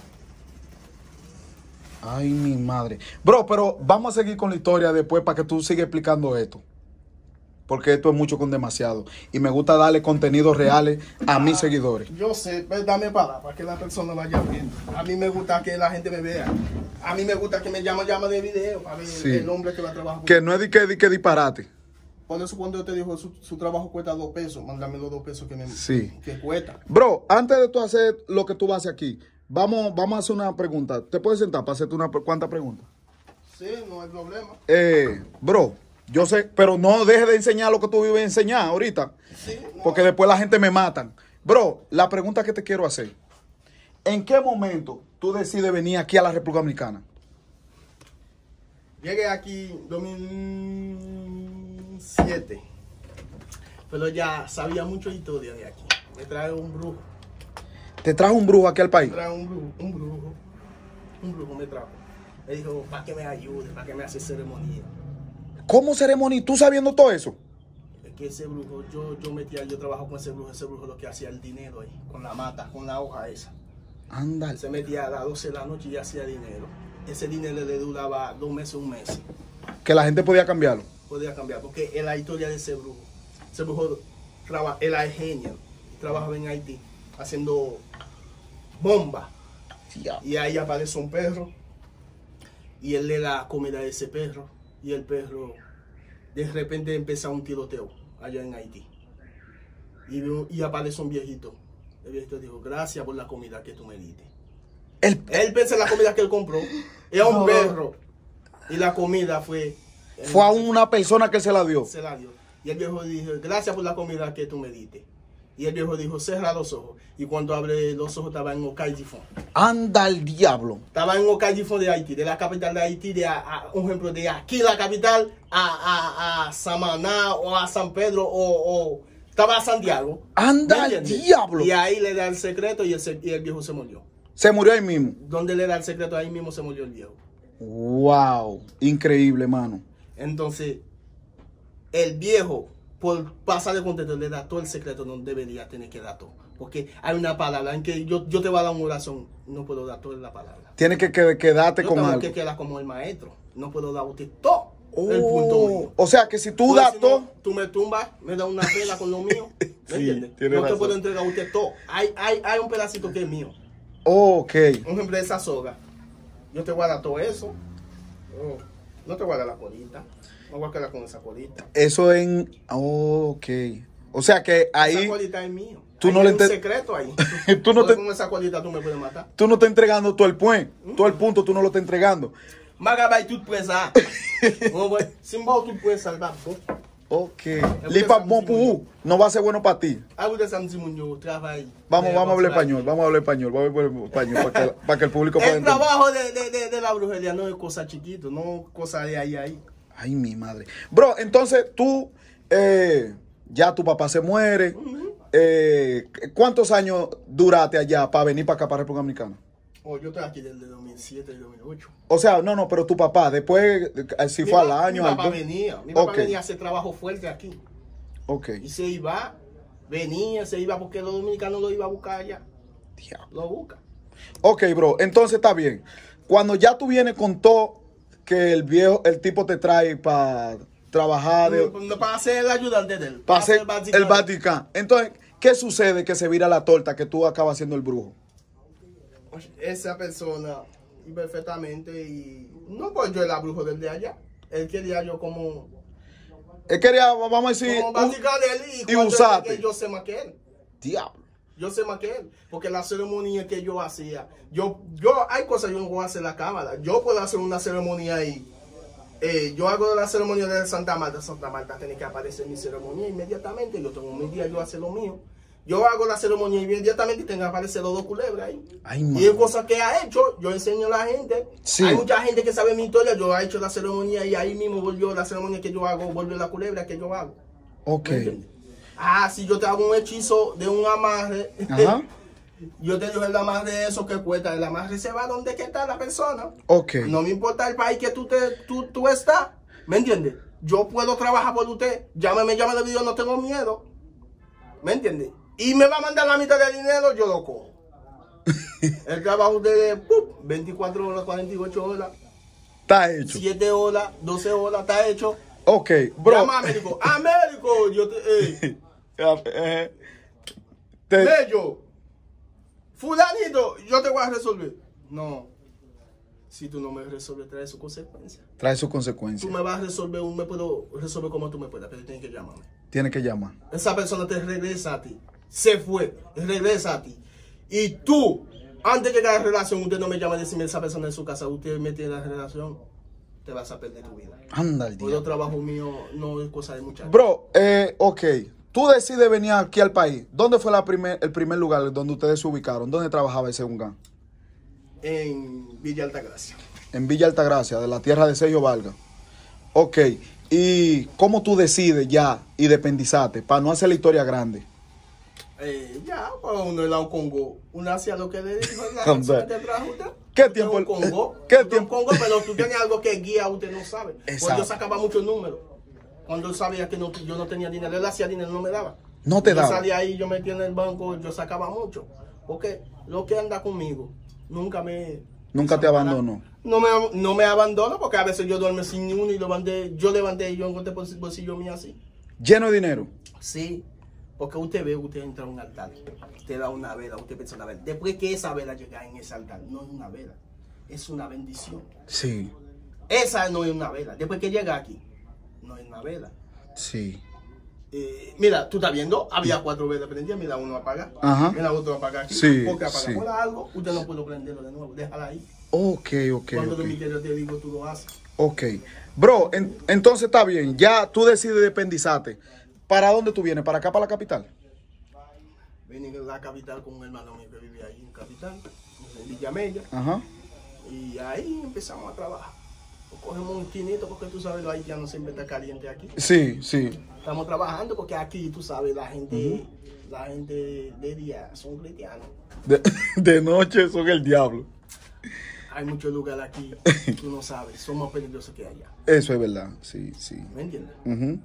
Ay, mi madre. Bro, pero vamos a seguir con la historia después para que tú sigas explicando esto. Porque esto es mucho con demasiado. Y me gusta darle contenidos reales a mis seguidores. Yo sé, pero dame para que la persona vaya viendo. A mí me gusta que la gente me vea. A mí me gusta que me llama de video para ver Sí. el hombre que va a trabajar. Que no es de que disparate. Por eso cuando yo te digo su trabajo cuesta 2 pesos, mándame los 2 pesos Sí. que cuesta. Bro, antes de tú hacer lo que tú vas a hacer aquí, vamos a hacer una pregunta. ¿Te puedes sentar para hacerte cuántas preguntas? Sí, no hay problema. Bro, yo sé, pero no dejes de enseñar lo que tú vives a enseñar ahorita. Sí, no. Porque después la gente me matan. Bro, la pregunta que te quiero hacer. ¿En qué momento tú decides venir aquí a la República Dominicana? Llegué aquí 2007. Pero ya sabía mucho historia de aquí. Me trae un brujo. ¿Te trajo un brujo aquí al país? Me trae un brujo me trajo. Me dijo, para que me ayude, para que me hace ceremonia. ¿Cómo ceremonia? ¿Tú sabiendo todo eso? Es que ese brujo, yo trabajo con ese brujo lo que hacía el dinero ahí, con la mata, con la hoja esa. Anda. Él se metía a las 12 de la noche y hacía dinero. Ese dinero le duraba 2 meses, 1 mes. Que la gente podía cambiarlo. Podía cambiar, porque es la historia de ese brujo. Ese brujo era genio, trabajaba en Haití haciendo bombas. Y ahí aparece un perro y él le da comida a ese perro y el perro de repente empieza un tiroteo allá en Haití y aparece un viejito. El viejito dijo, gracias por la comida que tú me diste. Él pensó en la comida que él compró, era un perro y la comida fue a una persona que se la dio. Se la dio. Y el viejo dijo, gracias por la comida que tú me diste. Y el viejo dijo, cierra los ojos. Y cuando abre los ojos estaba en Okaï-Difon. Anda el diablo. Estaba en Okaï-Difon de Haití, de la capital de Haití, un ejemplo de aquí la capital a Samaná o a San Pedro o estaba a Santiago. Anda el diablo. Y ahí le da el secreto y el viejo se murió. Se murió ahí mismo. Donde le da el secreto, ahí mismo se murió el viejo. Wow, increíble, hermano. Entonces, el viejo, por pasar de contento, le da todo el secreto, no debería tener que dar todo. Porque hay una palabra en que yo te voy a dar una oración, no puedo dar toda la palabra. Tienes que quedarte con algo. Yo tengo que quedar como el maestro, no puedo dar a usted todo el punto mío. O sea que si tú Porque das si todo... no, tú me tumbas, me das una pela con lo mío, ¿me Sí, entiendes? tienes No te razón. puedo entregar a usted todo. Hay un pedacito que es mío. Ok. Un ejemplo de esa soga. Yo te voy a dar todo eso. No te voy a dar la colita. No voy a quedar con esa colita. Eso en... Ok. O sea que ahí... Esa colita es mío. Tú Ahí no hay le un ente- secreto ahí. Tú no te- Con esa colita tú me puedes matar. Tú no estás entregando todo el point. Todo el punto tú no lo estás entregando. Magabay tout présent. Simba tout présent. Ok. Lipa Mopu no va a ser bueno para ti. Algo de San Simón, trabaja ahí. Vamos a hablar español, para que el público pueda El entender. trabajo de la brujería no es cosa chiquito, no cosa de ahí. Ay, mi madre. Bro, entonces tú, ya tu papá se muere. ¿Cuántos años duraste allá para venir para acá, para República Dominicana? Oh, yo estoy aquí desde 2007 y 2008. O sea, no, pero tu papá, después, si fue al año. Mi papá venía a hacer trabajo fuerte aquí. Ok. Y se iba porque los dominicanos lo iban a buscar allá. Diablo. Lo busca. Ok, bro, entonces está bien. Cuando ya tú vienes con todo que el tipo te trae para trabajar, Para ser el ayudante de él. para hacer el Vaticano. Entonces, ¿qué sucede que se vira la torta que tú acabas siendo el brujo? Esa persona, y perfectamente, y no pues yo era brujo desde allá. Él quería yo como... Él quería, vamos a decir, como Vaticano de él y usarte. yo sé más que él. Diablo. Yo sé más que él, porque la ceremonia que yo hacía, hay cosas que yo no voy a hacer en la cámara. Yo puedo hacer una ceremonia ahí. Yo hago la ceremonia de Santa Marta tiene que aparecer mi ceremonia inmediatamente. Yo tengo mi día, yo hago lo mío. Yo hago la ceremonia inmediatamente y tengo que aparecer los dos culebras ahí. Ay, y es cosa que ha hecho, yo enseño a la gente. Sí. Hay mucha gente que sabe mi historia, yo he hecho la ceremonia y ahí mismo volvió la ceremonia que yo hago, volvió la culebra que yo hago. Ok. Si yo te hago un hechizo de un amarre, Ajá. yo te digo el amarre de eso que cuesta, el amarre se va donde que está la persona. Ok. No me importa el país que tú estás, ¿me entiendes? Yo puedo trabajar por usted, llámame de video, no tengo miedo, ¿me entiendes? Y me va a mandar la mitad del dinero, yo lo cojo. El trabajo de 24 horas, 48 horas, Está hecho. 7 horas, 12 horas, está hecho. Ok, bro. Llama a Américo, yo Bello, fulanito, yo te voy a resolver. No, si tú no me resuelves, trae sus consecuencias. Trae sus consecuencias. Tú me vas a resolver, me puedo resolver como tú me puedas, pero tienes que llamarme. Tiene que llamar. Esa persona te regresa a ti. Se fue, regresa a ti. Y tú, antes de llegar a la relación, usted no me llama a decirme esa persona en su casa, usted mete en la relación, te vas a perder tu vida. Anda el Pues día. el trabajo mío no es cosa de muchachos. Bro, ok. Tú decides venir aquí al país. ¿Dónde fue el primer lugar donde ustedes se ubicaron? ¿Dónde trabajaba ese Ungán? En Villa Altagracia. En Villa Altagracia, de la tierra de Sergio Vargas. Ok. ¿Y cómo tú decides ya independizarte para no hacer la historia grande? Pues uno es la Congo. Uno hacía lo que le dijo la Hombre. persona que te trajo usted. ¿Qué Usted tiempo? es un Congo. ¿Qué Usted es un tiempo? Congo, pero tú tienes algo que guía, usted no sabe. Pues Exacto. yo sacaba muchos números. Cuando él sabía que yo no tenía dinero, él hacía dinero, no me daba. No te daba. Yo salía ahí, yo metía en el banco, yo sacaba mucho. Porque lo que anda conmigo, nunca Nunca te abandonó. No me abandono porque a veces yo duermo sin ni uno y yo levanté y yo encontré bolsillo mío así. Lleno de dinero. Sí, porque usted entra a un altar, usted da una vela, usted piensa una vela. Después que esa vela llega en ese altar, no es una vela, es una bendición. Sí. Esa no es una vela. Después que llega aquí, no es una vela. Sí. Mira, tú estás viendo, había 4 velas prendidas, mira, uno apaga, Ajá. mira, otro apaga aquí. Sí, Porque apaga sí. por algo, usted no puede prenderlo de nuevo, déjala ahí. Ok. Cuando yo te digo, tú lo haces. Ok. Bro, entonces está bien. Ya tú decides independizarte. ¿Para dónde tú vienes? ¿Para acá, para la capital? Vine a la capital con un hermano mío que vivía ahí en capital, en Villa Mella. Ajá. Y ahí empezamos a trabajar. Cogemos un quinito porque tú sabes, los haitianos siempre está caliente aquí. Sí. Estamos trabajando porque aquí, tú sabes, la gente de día son cristianos. De noche son el diablo. Hay muchos lugares aquí, tú no sabes, son más peligrosos que allá. Eso es verdad, sí. ¿Me entiendes? Ujú.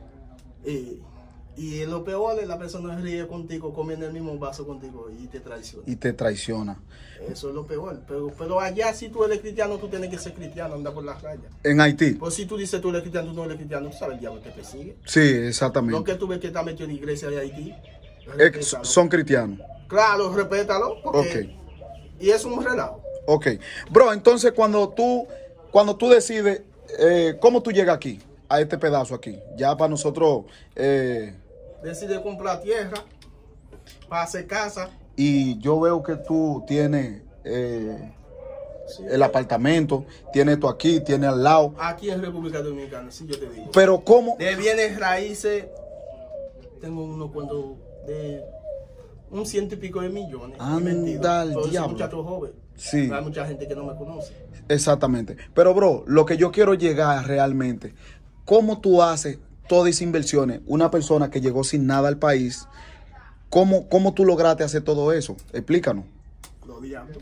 Y lo peor es la persona ríe contigo, comiendo el mismo vaso contigo y te traiciona. Y te traiciona. Eso es lo peor. Pero allá, si tú eres cristiano, tú tienes que ser cristiano, anda por las rayas. En Haití. Pues si tú dices tú eres cristiano, tú no eres cristiano, tú sabes, el diablo te persigue. Sí, exactamente. Lo que tú ves que está metido en la iglesia de Haití, Son cristianos. claro, respétalo, porque y es un relajo. Ok. Bro, entonces cuando tú decides, ¿cómo tú llegas aquí? A este pedazo aquí. Ya para nosotros... Decide comprar tierra para hacer casa. y yo veo que tú tienes Sí. el apartamento, tiene esto aquí, tiene al lado. Aquí en República Dominicana, sí, yo te digo. Pero ¿cómo? De bienes raíces, tengo unos cuantos de un 100 y pico de millones. Anda al Todo ese diablo. muchacho joven. Sí. Hay mucha gente que no me conoce. Exactamente. Pero, bro, lo que yo quiero llegar realmente, ¿cómo tú haces todas esas inversiones? Una persona que llegó sin nada al país, ¿cómo tú lograste hacer todo eso? Explícanos. Los diablos.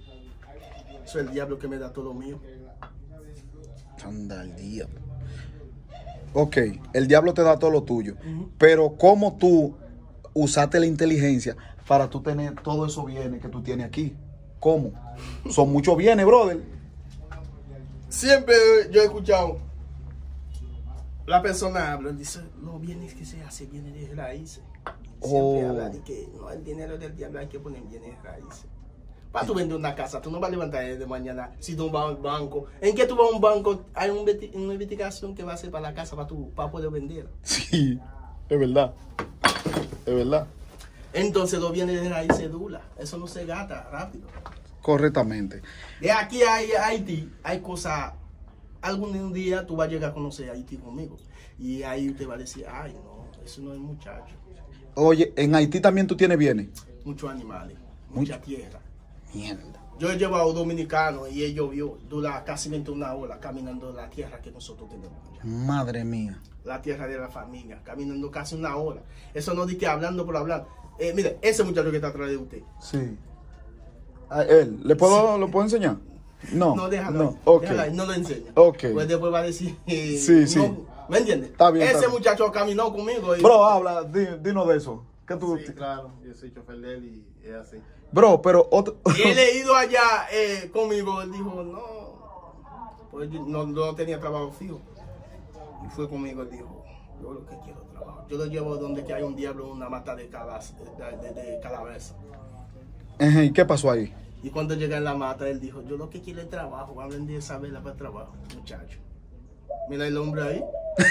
Eso es el diablo que me da todo lo mío. Anda al diablo. Ok, el diablo te da todo lo tuyo. Pero ¿cómo tú usaste la inteligencia para tú tener todos esos bienes que tú tienes aquí? ¿Cómo? Son muchos bienes, brother. Siempre yo he escuchado, la persona habla, dice, los bienes que se hacen, bienes de raíces. Siempre habla de que no, el dinero del diablo hay que poner bienes de raíces. Para tú vender una casa, tú no vas a levantar de mañana si tú vas a un banco. ¿En qué tú vas a un banco? Hay una investigación que va a hacer para la casa para poder vender. Sí, es verdad. Es verdad. Entonces los bienes de raíces dura. Eso no se gasta rápido. Correctamente. De aquí a Haití hay cosas. Algún día tú vas a llegar a conocer a Haití conmigo. Y ahí usted va a decir, ay no, eso no es muchacho. Oye, en Haití también tú tienes bienes. Muchos animales, mucha tierra. Mierda. Yo he llevado dominicanos y ellos vio, dura casi 21 horas caminando la tierra que nosotros tenemos allá. Madre mía. La tierra de la familia, caminando casi 1 hora. Eso no dice que hablando por hablar. Mire, ese muchacho que está atrás de usted. Sí. ¿A él? ¿Lo puedo enseñar? No. No, déjalo. No, ok. Déjalo ahí, no lo enseña. Ok. Pues después va a decir. Sí, sí. No, ¿me entiendes? Está bien, Ese está bien. muchacho caminó conmigo. Y, Bro, habla, dinos de eso. ¿Qué tú? Sí, claro, yo soy chofer de él y es así. Bro, pero otro... y él he ido allá conmigo. Él dijo, no. Pues yo no tenía trabajo fijo. Y fue conmigo. Él dijo, yo lo que quiero es trabajo. Yo lo llevo donde que hay un diablo en una mata de calabaza. Ejé, ¿y qué pasó ahí? Y cuando llega en la mata, él dijo, yo lo que quiero es trabajo. Va a vender esa vela para el trabajo, muchacho. Mira el hombre ahí.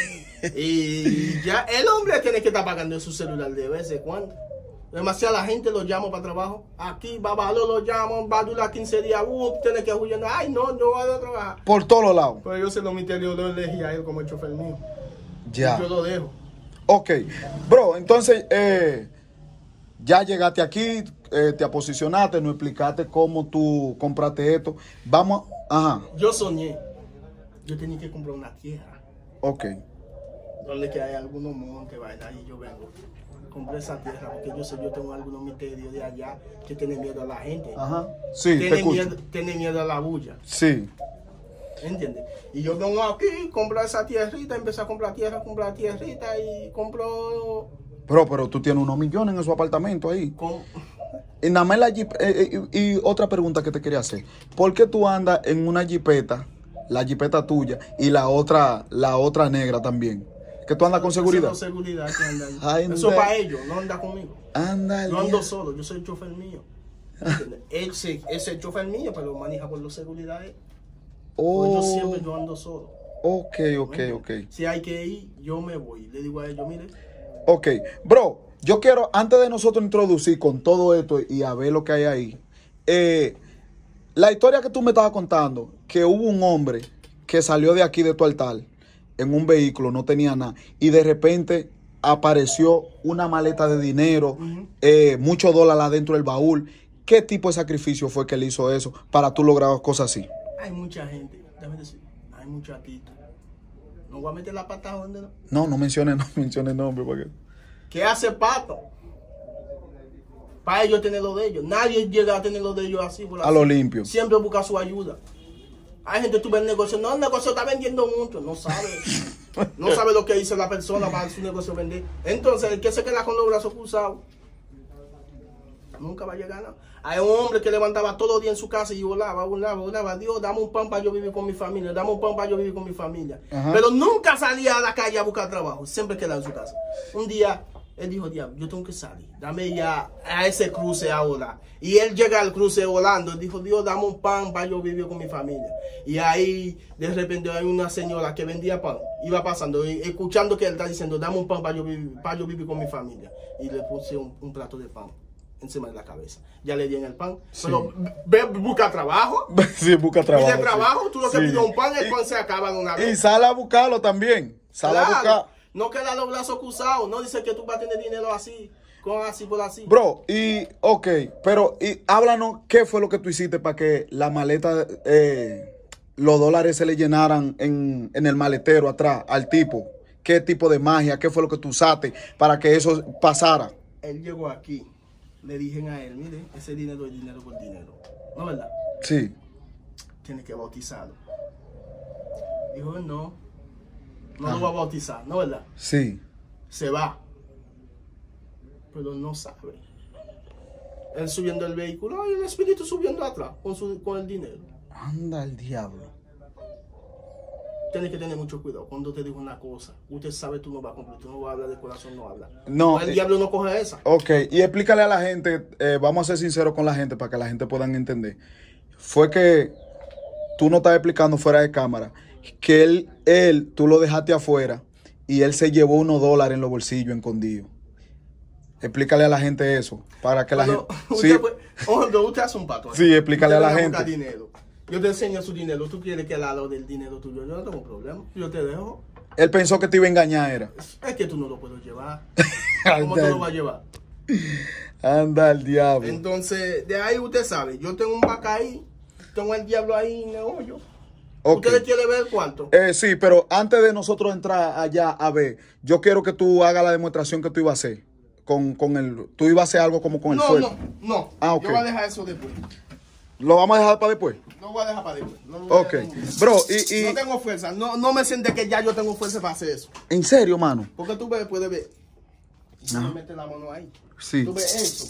Y ya el hombre tiene que estar pagando su celular de vez en cuando. Demasiada gente lo llama para trabajo. Aquí Babalo lo llaman, va a durar 15 días. Tiene que huyendo. Ay, no va a trabajar. Por todos lados. Pero yo se lo misterio, lo elegí a él como el chofer mío. Ya. Y yo lo dejo. Ok. Bro, entonces, ya llegaste aquí, te posicionaste, nos explicaste cómo tú compraste esto. Vamos, ajá. Yo soñé. Yo tenía que comprar una tierra. Ok. Donde que hay algunos montes, vaina, y yo vengo. Compré esa tierra porque yo tengo algunos misterios de allá que tienen miedo a la gente. Ajá. Sí, te escucho. Tienen miedo a la bulla. Sí. ¿Entiendes? Y yo vengo aquí, compro esa tierrita, empecé a comprar tierrita y compro... Pero tú tienes unos millones en esos apartamentos ahí. Y nada más la Jeep, y otra pregunta que te quería hacer. ¿Por qué tú andas en una jipeta, la jipeta tuya, y la otra negra también? ¿Que tú andas con seguridad? Eso es seguridad que anda ahí. Ay, Eso para ellos, no anda conmigo. Anda. Yo ando solo, yo soy el chofer mío. Ese es el chofer mío, pero maneja por los seguridades. Pues yo ando solo. Ok. Si hay que ir, yo me voy. Le digo a ellos, mire. Ok, bro, yo quiero, antes de nosotros introducir con todo esto y a ver lo que hay ahí, la historia que tú me estabas contando, que hubo un hombre que salió de aquí de tu altar en un vehículo, no tenía nada, y de repente apareció una maleta de dinero, muchos dólares adentro del baúl. ¿Qué tipo de sacrificio fue que él hizo eso para tú lograr cosas así? Hay mucha gente, déjame decir, hay muchachitos. No voy a meter la pata donde no. No mencione nombre. ¿Para qué? ¿Qué hace pato? Para ellos tener lo de ellos. Nadie llega a tener lo de ellos así. A lo limpio. Siempre busca su ayuda. Hay gente que tú ves el negocio. No, el negocio está vendiendo mucho. No sabe. No sabe lo que hizo la persona para su negocio vender. Entonces, el que se queda con los brazos cruzados nunca va a llegar a nada. Hay un hombre que levantaba todos los días en su casa y volaba. Dios, dame un pan para yo vivir con mi familia. Dame un pan para yo vivir con mi familia. Ajá. Pero nunca salía a la calle a buscar trabajo. Siempre quedaba en su casa. Un día, él dijo, diablo, yo tengo que salir. Dame ya a ese cruce ahora. Y él llega al cruce volando. Él dijo, Dios, dame un pan para yo vivir con mi familia. Y ahí, de repente, hay una señora que vendía pan. Iba pasando, escuchando que él está diciendo, dame un pan para yo vivir con mi familia. Y le puse un plato de pan. encima de la cabeza. Ya le di en el pan. Sí. Pero ve, busca trabajo. Sí, busca trabajo. Pide trabajo, tú lo que Sí. pides un pan, el pan se acaba de una Y vez. sale a buscarlo también. Sale a buscar. Claro, no queda los brazos cruzados, no dice que tú vas a tener dinero así, con así por así. Bro, pero háblanos, ¿qué fue lo que tú hiciste para que la maleta, los dólares se le llenaran en el maletero atrás al tipo? ¿Qué tipo de magia, qué fue lo que tú usaste para que eso pasara? Él llegó aquí, le dije a él, mire, ese dinero es dinero por dinero, ¿no es verdad? Sí. Tiene que bautizarlo. Dijo, no lo va a bautizar, ¿no es verdad? Sí. Se va. Pero no sabe. Él subiendo el vehículo y el espíritu subiendo atrás con el dinero. Anda el diablo. Tienes que tener mucho cuidado. Cuando te digo una cosa, usted sabe tú no vas a cumplir, tú no vas a hablar de corazón, no habla. No, El diablo no coge esa. Ok, y explícale a la gente, vamos a ser sinceros con la gente para que la gente pueda entender. Fue que tú no estabas explicando fuera de cámara que tú lo dejaste afuera y él se llevó unos dólares en los bolsillos escondidos. Explícale a la gente eso, para que la gente... Sí, Usted hace un pato. Sí, explícale a la Usted gente. busca dinero. Yo te enseño su dinero. Tú quieres que lado del dinero tuyo. Yo no tengo problema. Yo te dejo. él pensó que te iba a engañar, era. Es que tú no lo puedes llevar. ¿Cómo tú lo vas a llevar? Anda el diablo. Entonces, de ahí usted sabe. Yo tengo un vaca ahí. Tengo el diablo ahí en el hoyo. Ok. ¿Usted quiere ver cuánto? Sí, pero antes de nosotros entrar allá a ver, yo quiero que tú hagas la demostración que tú ibas a hacer. Tú ibas a hacer algo como con el fuego. No. Ah, ok. Yo voy a dejar eso después. ¿Lo vamos a dejar para después? Lo voy a dejar para después. No, Ok. Bro, no tengo fuerza. No me siente que ya yo tengo fuerza para hacer eso. ¿En serio, mano? Porque tú puedes ver. Y Ajá. me mete la mano ahí. Sí. Tú ves eso.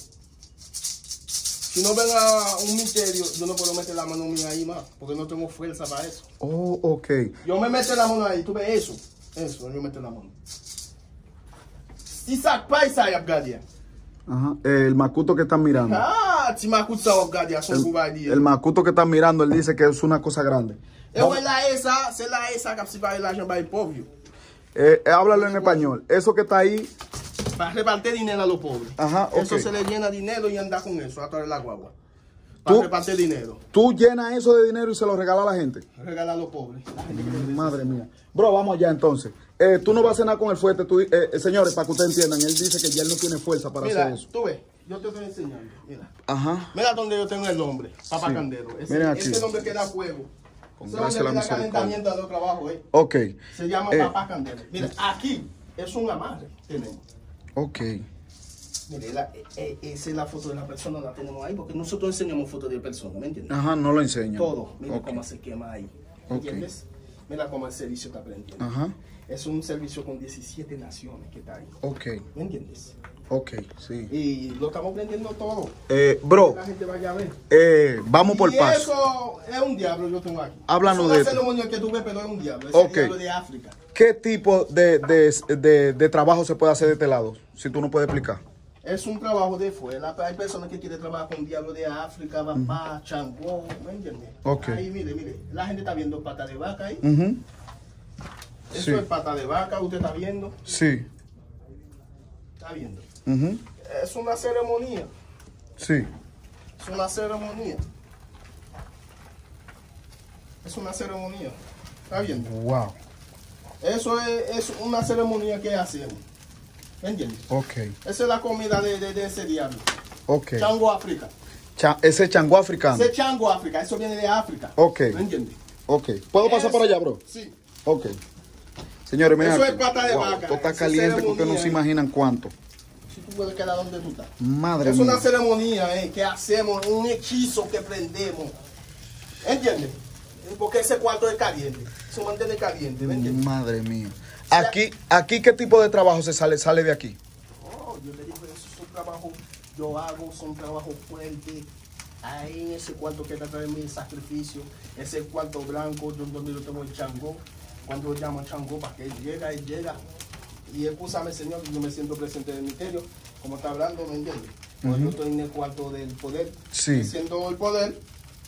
Si no ven a un misterio, yo no puedo meter la mano mía ahí más. Porque no tengo fuerza para eso. Oh, ok. Yo me meto la mano ahí. Tú ves eso. Eso, yo meto la mano. Isaac Paisa y Abgadia. Ajá. El macuto que están mirando. Ah, si me escucha Abgadia, son cubanos. El macuto que están mirando, él dice que es una cosa grande. Es la esa que se va a la gente para el pobre. Háblalo en español. Eso que está ahí. Para repartir dinero a los pobres. Ajá, Eso ok. se le llena dinero y anda con eso a través de la guagua. Para Tú- repartir dinero. Tú llenas eso de dinero y se lo regalas a la gente. Regalar a los pobres. La gente que le Madre mía. Bro, vamos allá entonces. Tú no vas a cenar con el fuerte. Señores, para que ustedes entiendan, él dice que ya él no tiene fuerza para Mira, hacer eso. tú ves, yo te estoy enseñando. Mira. Ajá. Mira donde yo tengo el nombre, Papá Sí. Candero. Miren aquí. Ese nombre que da fuego. Con Ese gracia a la nombre que da misericordia. calentamiento a los trabajos, Ok. Se llama Eh. Papá Candero. Mira, aquí es un amarre. Tenemos. Ok. Mire, esa es la foto de la persona, la tenemos ahí, porque nosotros enseñamos fotos de personas, ¿me entiendes? Ajá, no lo enseño. Todo. Mira Ok. cómo se quema ahí. ¿Me Ok. entiendes? Mira cómo el servicio está prendiendo. Ajá. Es un servicio con 17 naciones que está ahí. Ok. ¿Me entiendes? Ok, sí. Y lo estamos prendiendo todo. Bro, La gente vaya a ver. vamos por y paso. eso es un diablo yo tengo aquí. Háblanos es de una esto. ceremonia que tuve, pero es un diablo. Es Ok. el diablo de África. ¿Qué tipo de trabajo se puede hacer de este lado? Si tú no puedes explicar. Es un trabajo de fuera. Hay personas que quieren trabajar con diablo de África, Bapá, Changó, ¿me entiendes? Ok. Ahí, mire. La gente está viendo pata de vaca ahí. Ujú. Eso Sí. es pata de vaca, usted está viendo. Sí. Está viendo. Ujú. Es una ceremonia. Sí. Es una ceremonia. Es una ceremonia. ¿Está viendo? Wow. Eso es una ceremonia que hacemos. ¿Me entiendes? Ok. Esa es la comida de ese diablo. Ok. Chango África. Ese chango africano. Ese chango África, eso viene de África. Ok. ¿Me entiendes? Ok. ¿Puedo pasar por allá, bro? Sí. Ok. Señores, miren Eso aquí. es pata de vaca. Esto está Esa caliente porque no ceremonia. se imaginan cuánto. Si tú puedes quedar donde tú estás. Madre Es mía. una ceremonia que hacemos, un hechizo que prendemos. ¿Entiendes? Porque ese cuarto es caliente. Se mantiene caliente, ¿me entiendes? Madre mía. Aquí, ¿qué tipo de trabajo sale de aquí? Oh, yo te digo, esos son trabajos, yo hago, son trabajos fuertes. Ahí en ese cuarto que está atrás de mi sacrificio, ese cuarto blanco donde yo tengo el changó. Cuando yo llamo al changó para que él llega. Y escúchame, Señor, yo me siento presente en el misterio, como está hablando, ¿me entiendes? Porque yo estoy en el cuarto del poder, Sí. siendo el poder,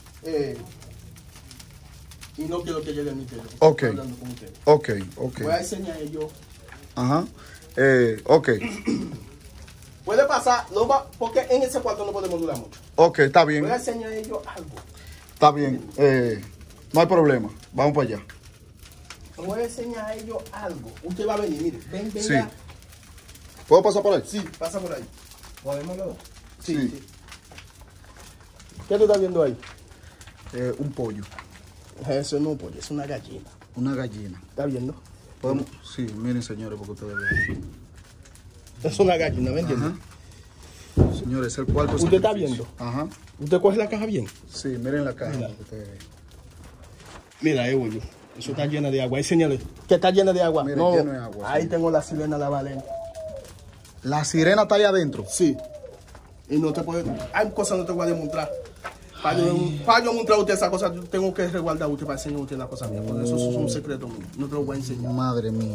y no quiero que llegue el misterio. Ok. Estoy hablando con ustedes. Ok. Voy a enseñar yo. Ajá. Ok. Puede pasar, porque en ese cuarto no podemos durar mucho. Ok, está bien. Voy a enseñar a ellos algo. Está bien. No hay problema. Vamos para allá. Voy a enseñar a ellos algo. Usted va a venir, mire. Ven, Sí. ya. ¿Puedo pasar por ahí? Sí, pasa por ahí. ¿Podemos los dos? Sí. ¿Qué tú estás viendo ahí? Un pollo. Eso no, pues, es una gallina. Una gallina. ¿Está viendo? ¿Podemos? Sí, miren, señores, porque ustedes vean. Es una gallina, ¿me entiendes? Ajá. Señores, el cuarto. ¿Usted está viendo? Ajá. ¿Usted coge la caja bien? Sí, miren la caja. Mira. Para que ustedes vean. Mira, yo. Eso está llena de agua. Ahí señale. ¿Que está llena de agua? Mira, no, lleno de agua, ahí sí. tengo la sirena de la Valente. La sirena está ahí adentro. Sí. Y no te puede... Hay cosas que no te voy a demostrar. Para yo mostrar a usted esa cosa, yo tengo que resguardar a usted para enseñar a usted la cosa mía. Porque eso es un secreto mío. No te lo voy a enseñar. Madre mía.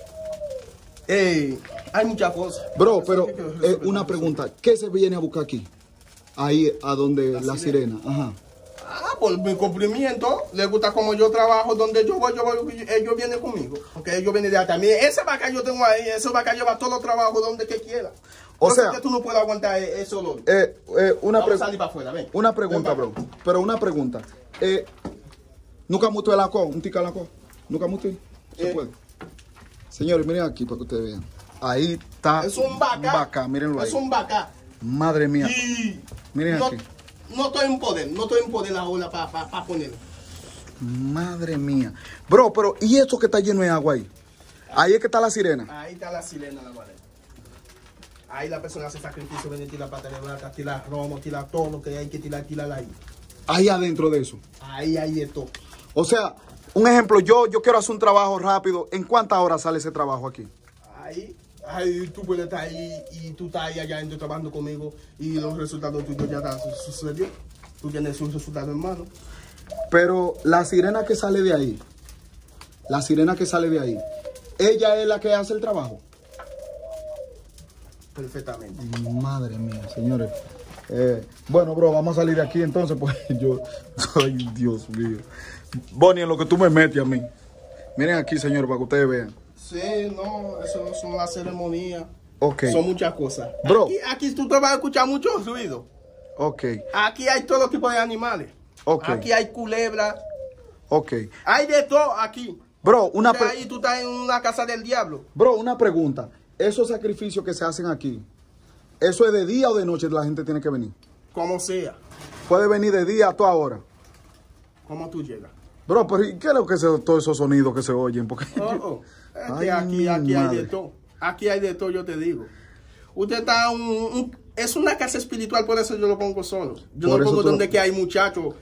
Hay muchas cosas. Bro, pero Así que resolver una eso. pregunta. ¿Qué se viene a buscar aquí? Ahí, a donde la sirena. Ajá. Por mi cumplimiento, les gusta como yo trabajo, donde yo voy, ellos vienen conmigo. Porque ellos vienen de acá. Mire, ese vaca yo tengo ahí, ese vaca lleva todos los trabajos donde que quiera. O Entonces, sea, que tú no puedes aguantar ese olor. Una, Vamos a salir para afuera, ven. una pregunta, Ven bro. para acá. Pero una pregunta. ¿Nunca mutó el aco? ¿Un tica el aco? ¿Nunca mutó? ¿Se puede? Señores, miren aquí para que ustedes vean. Ahí está Es un vaca. Mírenlo ahí. Es un vaca. Madre mía. Y Miren no, aquí. no estoy en poder ahora para ponerlo. Madre mía. Bro, pero ¿y esto que está lleno de agua ahí? Ahí es que está la sirena. Ahí está la sirena, la Valente. Ahí la persona hace sacrificio, viene a tirar pata de vaca, tirar romo, tirar todo lo que hay que tirar ahí. Ahí adentro de eso. Ahí hay de todo. O sea, un ejemplo, yo quiero hacer un trabajo rápido. ¿En cuántas horas sale ese trabajo aquí? Ahí tú puedes estar ahí y tú estás ahí allá adentro trabajando conmigo y los resultados tuyos ya sucedió. Tú tienes sus resultados en mano. Pero la sirena que sale de ahí, ella es la que hace el trabajo. Perfectamente. Madre mía, señores. Bueno, bro, vamos a salir de aquí entonces, pues yo soy Dios mío. Bonnie, en lo que tú me metes a mí. Miren aquí, señor, para que ustedes vean. Sí, no, eso no son las ceremonias. Ok. Son muchas cosas. Bro. Aquí tú te vas a escuchar mucho ruido. Ok, Aquí hay todo tipo de animales. Ok. Aquí hay culebras. ok. Hay de todo aquí. Bro, Ahí tú estás en una casa del diablo. Bro, una pregunta. Esos sacrificios que se hacen aquí, ¿eso es de día o de noche la gente tiene que venir? Como sea. Puede venir de día a toda hora. Como tú llegas. Bro, pero ¿y qué es lo que todos esos sonidos que se oyen? Porque Es Ay, que aquí mi hay madre. de todo. Aquí hay de todo, yo te digo. Usted está es una casa espiritual, por eso yo lo pongo solo. Yo Por no eso pongo tú donde lo- que hay muchachos.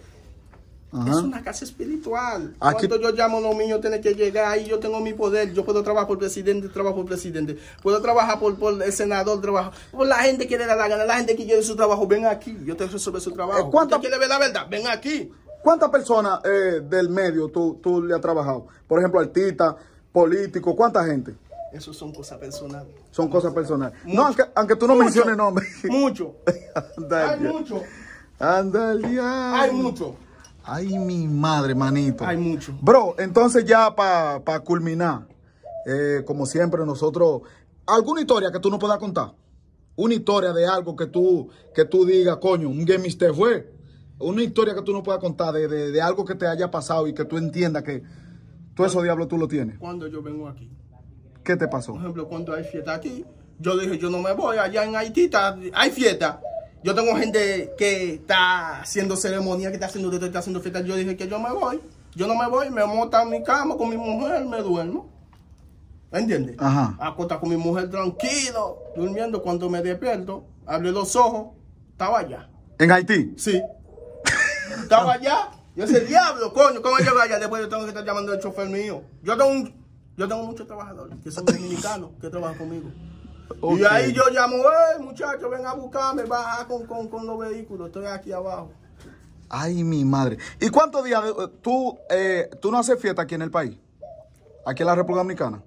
Ajá. Es una casa espiritual. Aquí- Cuando yo llamo a los niños, tienen que llegar ahí. Yo tengo mi poder. Yo puedo trabajar por presidente, trabajo por presidente. Puedo trabajar por el senador, trabajo. Por la gente que le da la gana, la gente que quiere su trabajo, ven aquí. Yo te resuelvo su trabajo. ¿cuánta- ¿Usted quiere ver la verdad? Ven aquí. ¿Cuántas personas del medio tú le has trabajado? Por ejemplo, artistas, políticos, ¿cuánta gente? Eso son cosas personales. Son cosas personales. Mucho. No, aunque tú no Mucho. menciones nombres. Mucho. Anda Hay el dia- mucho. Anda el diablo. Hay mucho. Ay, mi madre, manito. Hay mucho. Bro, entonces ya para culminar, como siempre nosotros, ¿alguna historia que tú nos puedas contar? Una historia de algo que tú digas, coño, un game mister fue. Una historia que tú nos puedas contar de algo que te haya pasado y que tú entiendas que todo eso diablo tú lo tienes. Cuando yo vengo aquí, ¿Qué te pasó? por ejemplo, cuando hay fiesta aquí, yo dije, yo no me voy. Allá en Haití hay fiesta. Yo tengo gente que está haciendo ceremonia, que está haciendo fiesta. Yo dije que yo me voy. Yo no me voy, me monto en mi cama con mi mujer, me duermo. ¿Entiendes? Ajá. Acostar con mi mujer tranquilo, durmiendo. Cuando me despierto, abrí los ojos, estaba allá. ¿En Haití? Sí. Estaba allá. Yo decía, diablo, coño, ¿cómo llego allá? Después yo tengo que estar llamando al chofer mío. Yo tengo muchos trabajadores que son dominicanos que trabajan conmigo. Ok. Y ahí yo llamo, muchachos, ven a buscarme, baja con los vehículos, estoy aquí abajo. Ay, mi madre. ¿Y cuántos días tú no haces fiesta aquí en el país? Aquí en la República Dominicana.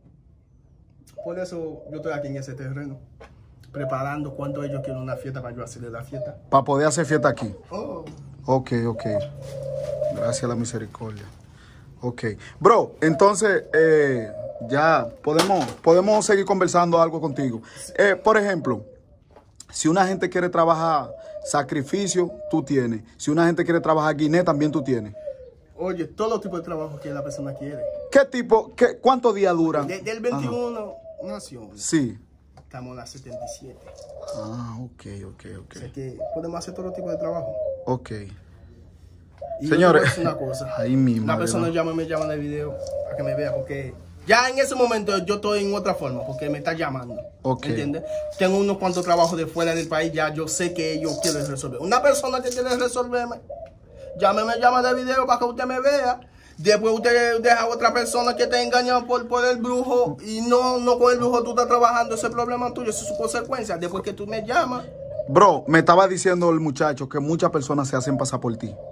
Por eso yo estoy aquí en ese terreno, preparando cuando ellos quieren una fiesta para yo hacerle la fiesta. Para poder hacer fiesta aquí. Oh. Ok. Gracias a la misericordia. Ok. Bro, entonces ya podemos seguir conversando algo contigo. Por ejemplo, Si una gente quiere trabajar sacrificio, tú tienes. Si una gente quiere trabajar guiné, también tú tienes. Oye, todo los tipos de trabajo que la persona quiere. ¿Cuántos días duran? Del 21 nació. Sí. Estamos en la 77. Ah, ok. O sea que podemos hacer todo tipo de trabajo. Ok. Y Señores, yo te voy a decir una cosa. ahí mismo. Una persona me llama en el video para que me vea, porque ya en ese momento yo estoy en otra forma, porque me está llamando. Ok. ¿Entiendes? Tengo unos cuantos trabajos de fuera del país, ya yo sé que ellos quieren resolver. Una persona que quiere resolverme, me llama de video para que usted me vea. Después usted deja a otra persona que te engaña por el brujo y no con el brujo tú estás trabajando. Ese problema tuyo, esa es su consecuencia. Después que tú me llamas. Bro, me estaba diciendo el muchacho que muchas personas se hacen pasar por ti.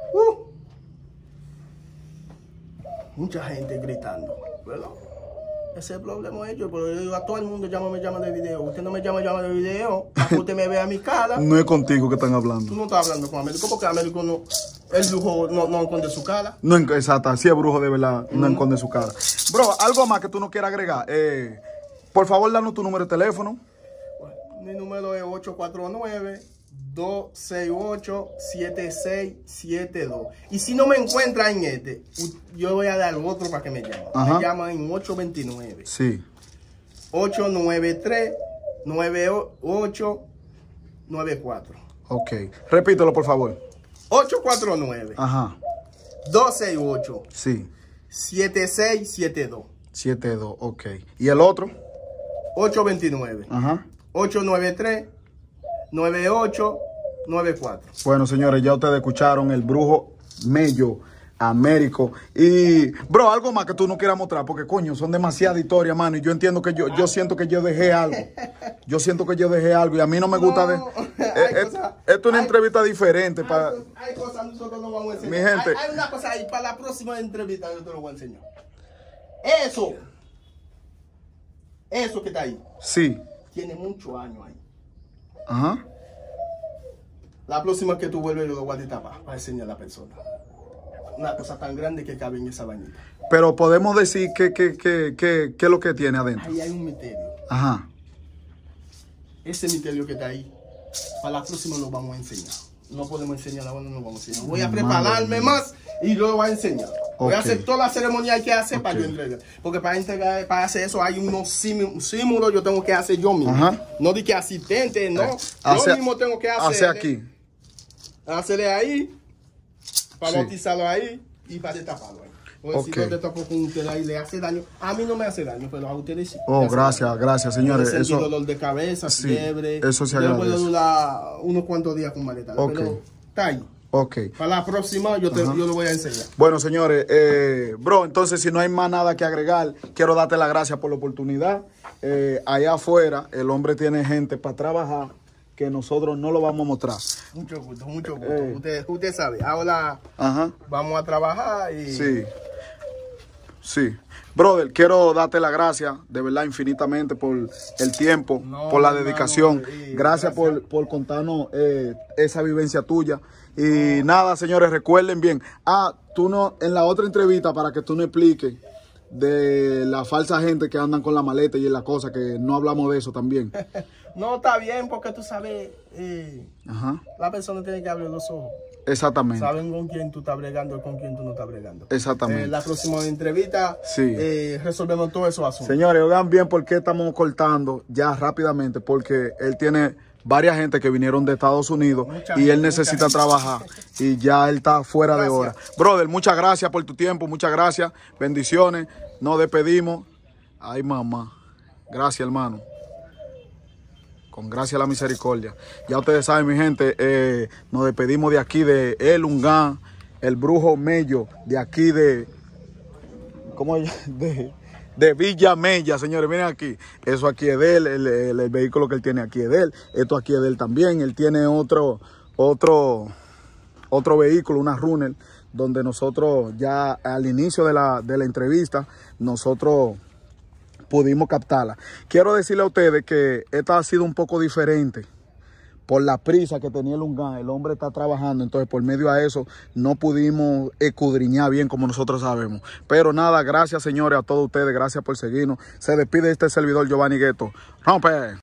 Mucha gente gritando, ¿verdad? Ese es el problema de ellos, pero yo digo a todo el mundo, me llama de video. Usted no me llama de video, para que usted me vea mi cara. No es contigo que están hablando. Tú no estás hablando con Américo, porque Américo no, el brujo no esconde su cara. No, exacto, si es brujo de verdad, no esconde su cara. Bro, algo más que tú no quieras agregar. Por favor, danos tu número de teléfono. Bueno, mi número es 849-268-7672. Y si no me encuentra en yo voy a dar otro para que me llame. Ajá. Me llaman en 829. Sí. 893-9894. Ok. Repítelo, por favor. 849. Ajá. 268. Sí. 7672. 72, ok. ¿Y el otro? 829. Ajá. 893-9894. Bueno, señores, ya ustedes escucharon el brujo Mello Américo. Y, bro, algo más que tú no quieras mostrar, porque, coño, son demasiadas historias, mano. Y yo entiendo que yo siento que yo dejé algo. Yo siento que yo dejé algo y a mí no me gusta. Esto es una entrevista diferente. Hay cosas nosotros no vamos a enseñar. Mi gente. Hay una cosa ahí para la próxima entrevista, yo te lo voy a enseñar. Eso que está ahí. Sí. Tiene muchos años ahí. Ajá. La próxima que tú vuelves, yo lo voy a tapar para enseñar a la persona. Una cosa tan grande que cabe en esa bañita. Pero podemos decir qué es lo que tiene adentro. Ahí hay un misterio. Ajá. Ese misterio que está ahí, para la próxima lo vamos a enseñar. No podemos enseñar ahora, no lo vamos a enseñar. Voy a prepararme más y lo voy a enseñar. Voy a hacer toda la ceremonia que hacer para yo entregar. Porque para hacer eso hay unos símbolos yo tengo que hacer yo mismo. Ajá. No di que asistente, no. Yo mismo tengo que hacer. Hacer aquí. Hacerle ahí, para Sí. bautizarlo ahí y para destaparlo ahí. Porque si no te tapo con usted ahí le hace daño. A mí no me hace daño, pero a ustedes sí. Oh, gracias, señores. Eso, dolor de cabeza, sí, fiebre. eso se yo agradece. puedo durar unos cuantos días con maleta. Ok. Pero está ahí. Ok. Para la próxima yo lo voy a enseñar. Bueno, señores, bro, entonces si no hay más nada que agregar, quiero darte las gracias por la oportunidad. Allá afuera el hombre tiene gente para trabajar que nosotros no lo vamos a mostrar. Mucho gusto, mucho gusto. Usted sabe, ahora Ajá. vamos a trabajar y... Sí. Brother, quiero darte las gracias, de verdad, infinitamente por el tiempo, por la dedicación. Gracias por contarnos esa vivencia tuya. Y nada, señores, recuerden bien. Tú no, en la otra entrevista, para que tú no expliques de la falsa gente que andan con la maleta y en la cosa, que no hablamos de eso también. No, está bien, porque tú sabes, Ajá. la persona tiene que abrir los ojos. Exactamente. Saben con quién tú estás bregando y con quién tú no estás bregando. Exactamente. La próxima entrevista resolvemos todos esos asuntos. Señores, oigan bien por qué estamos cortando ya rápidamente, porque él tiene varias gente que vinieron de Estados Unidos y él necesita trabajar y ya él está fuera de hora. Brother, muchas gracias por tu tiempo, muchas gracias, bendiciones, nos despedimos. Ay, mamá, gracias, hermano. Con gracia a la misericordia. Ya ustedes saben, mi gente, nos despedimos de aquí de El Ungán, el brujo Mello, de aquí de... ¿Cómo es? De Villa Mella, señores, miren aquí. Eso aquí es de él, el vehículo que él tiene aquí es de él. Esto aquí es de él también. Él tiene otro vehículo, una Runner, donde nosotros ya al inicio de la entrevista, nosotros pudimos captarla. Quiero decirle a ustedes que esta ha sido un poco diferente por la prisa que tenía el Ungán. El hombre está trabajando, entonces por medio a eso no pudimos escudriñar bien como nosotros sabemos. Pero nada, gracias, señores, a todos ustedes, gracias por seguirnos. Se despide este servidor Giovanni Gueto. ¡Rompe!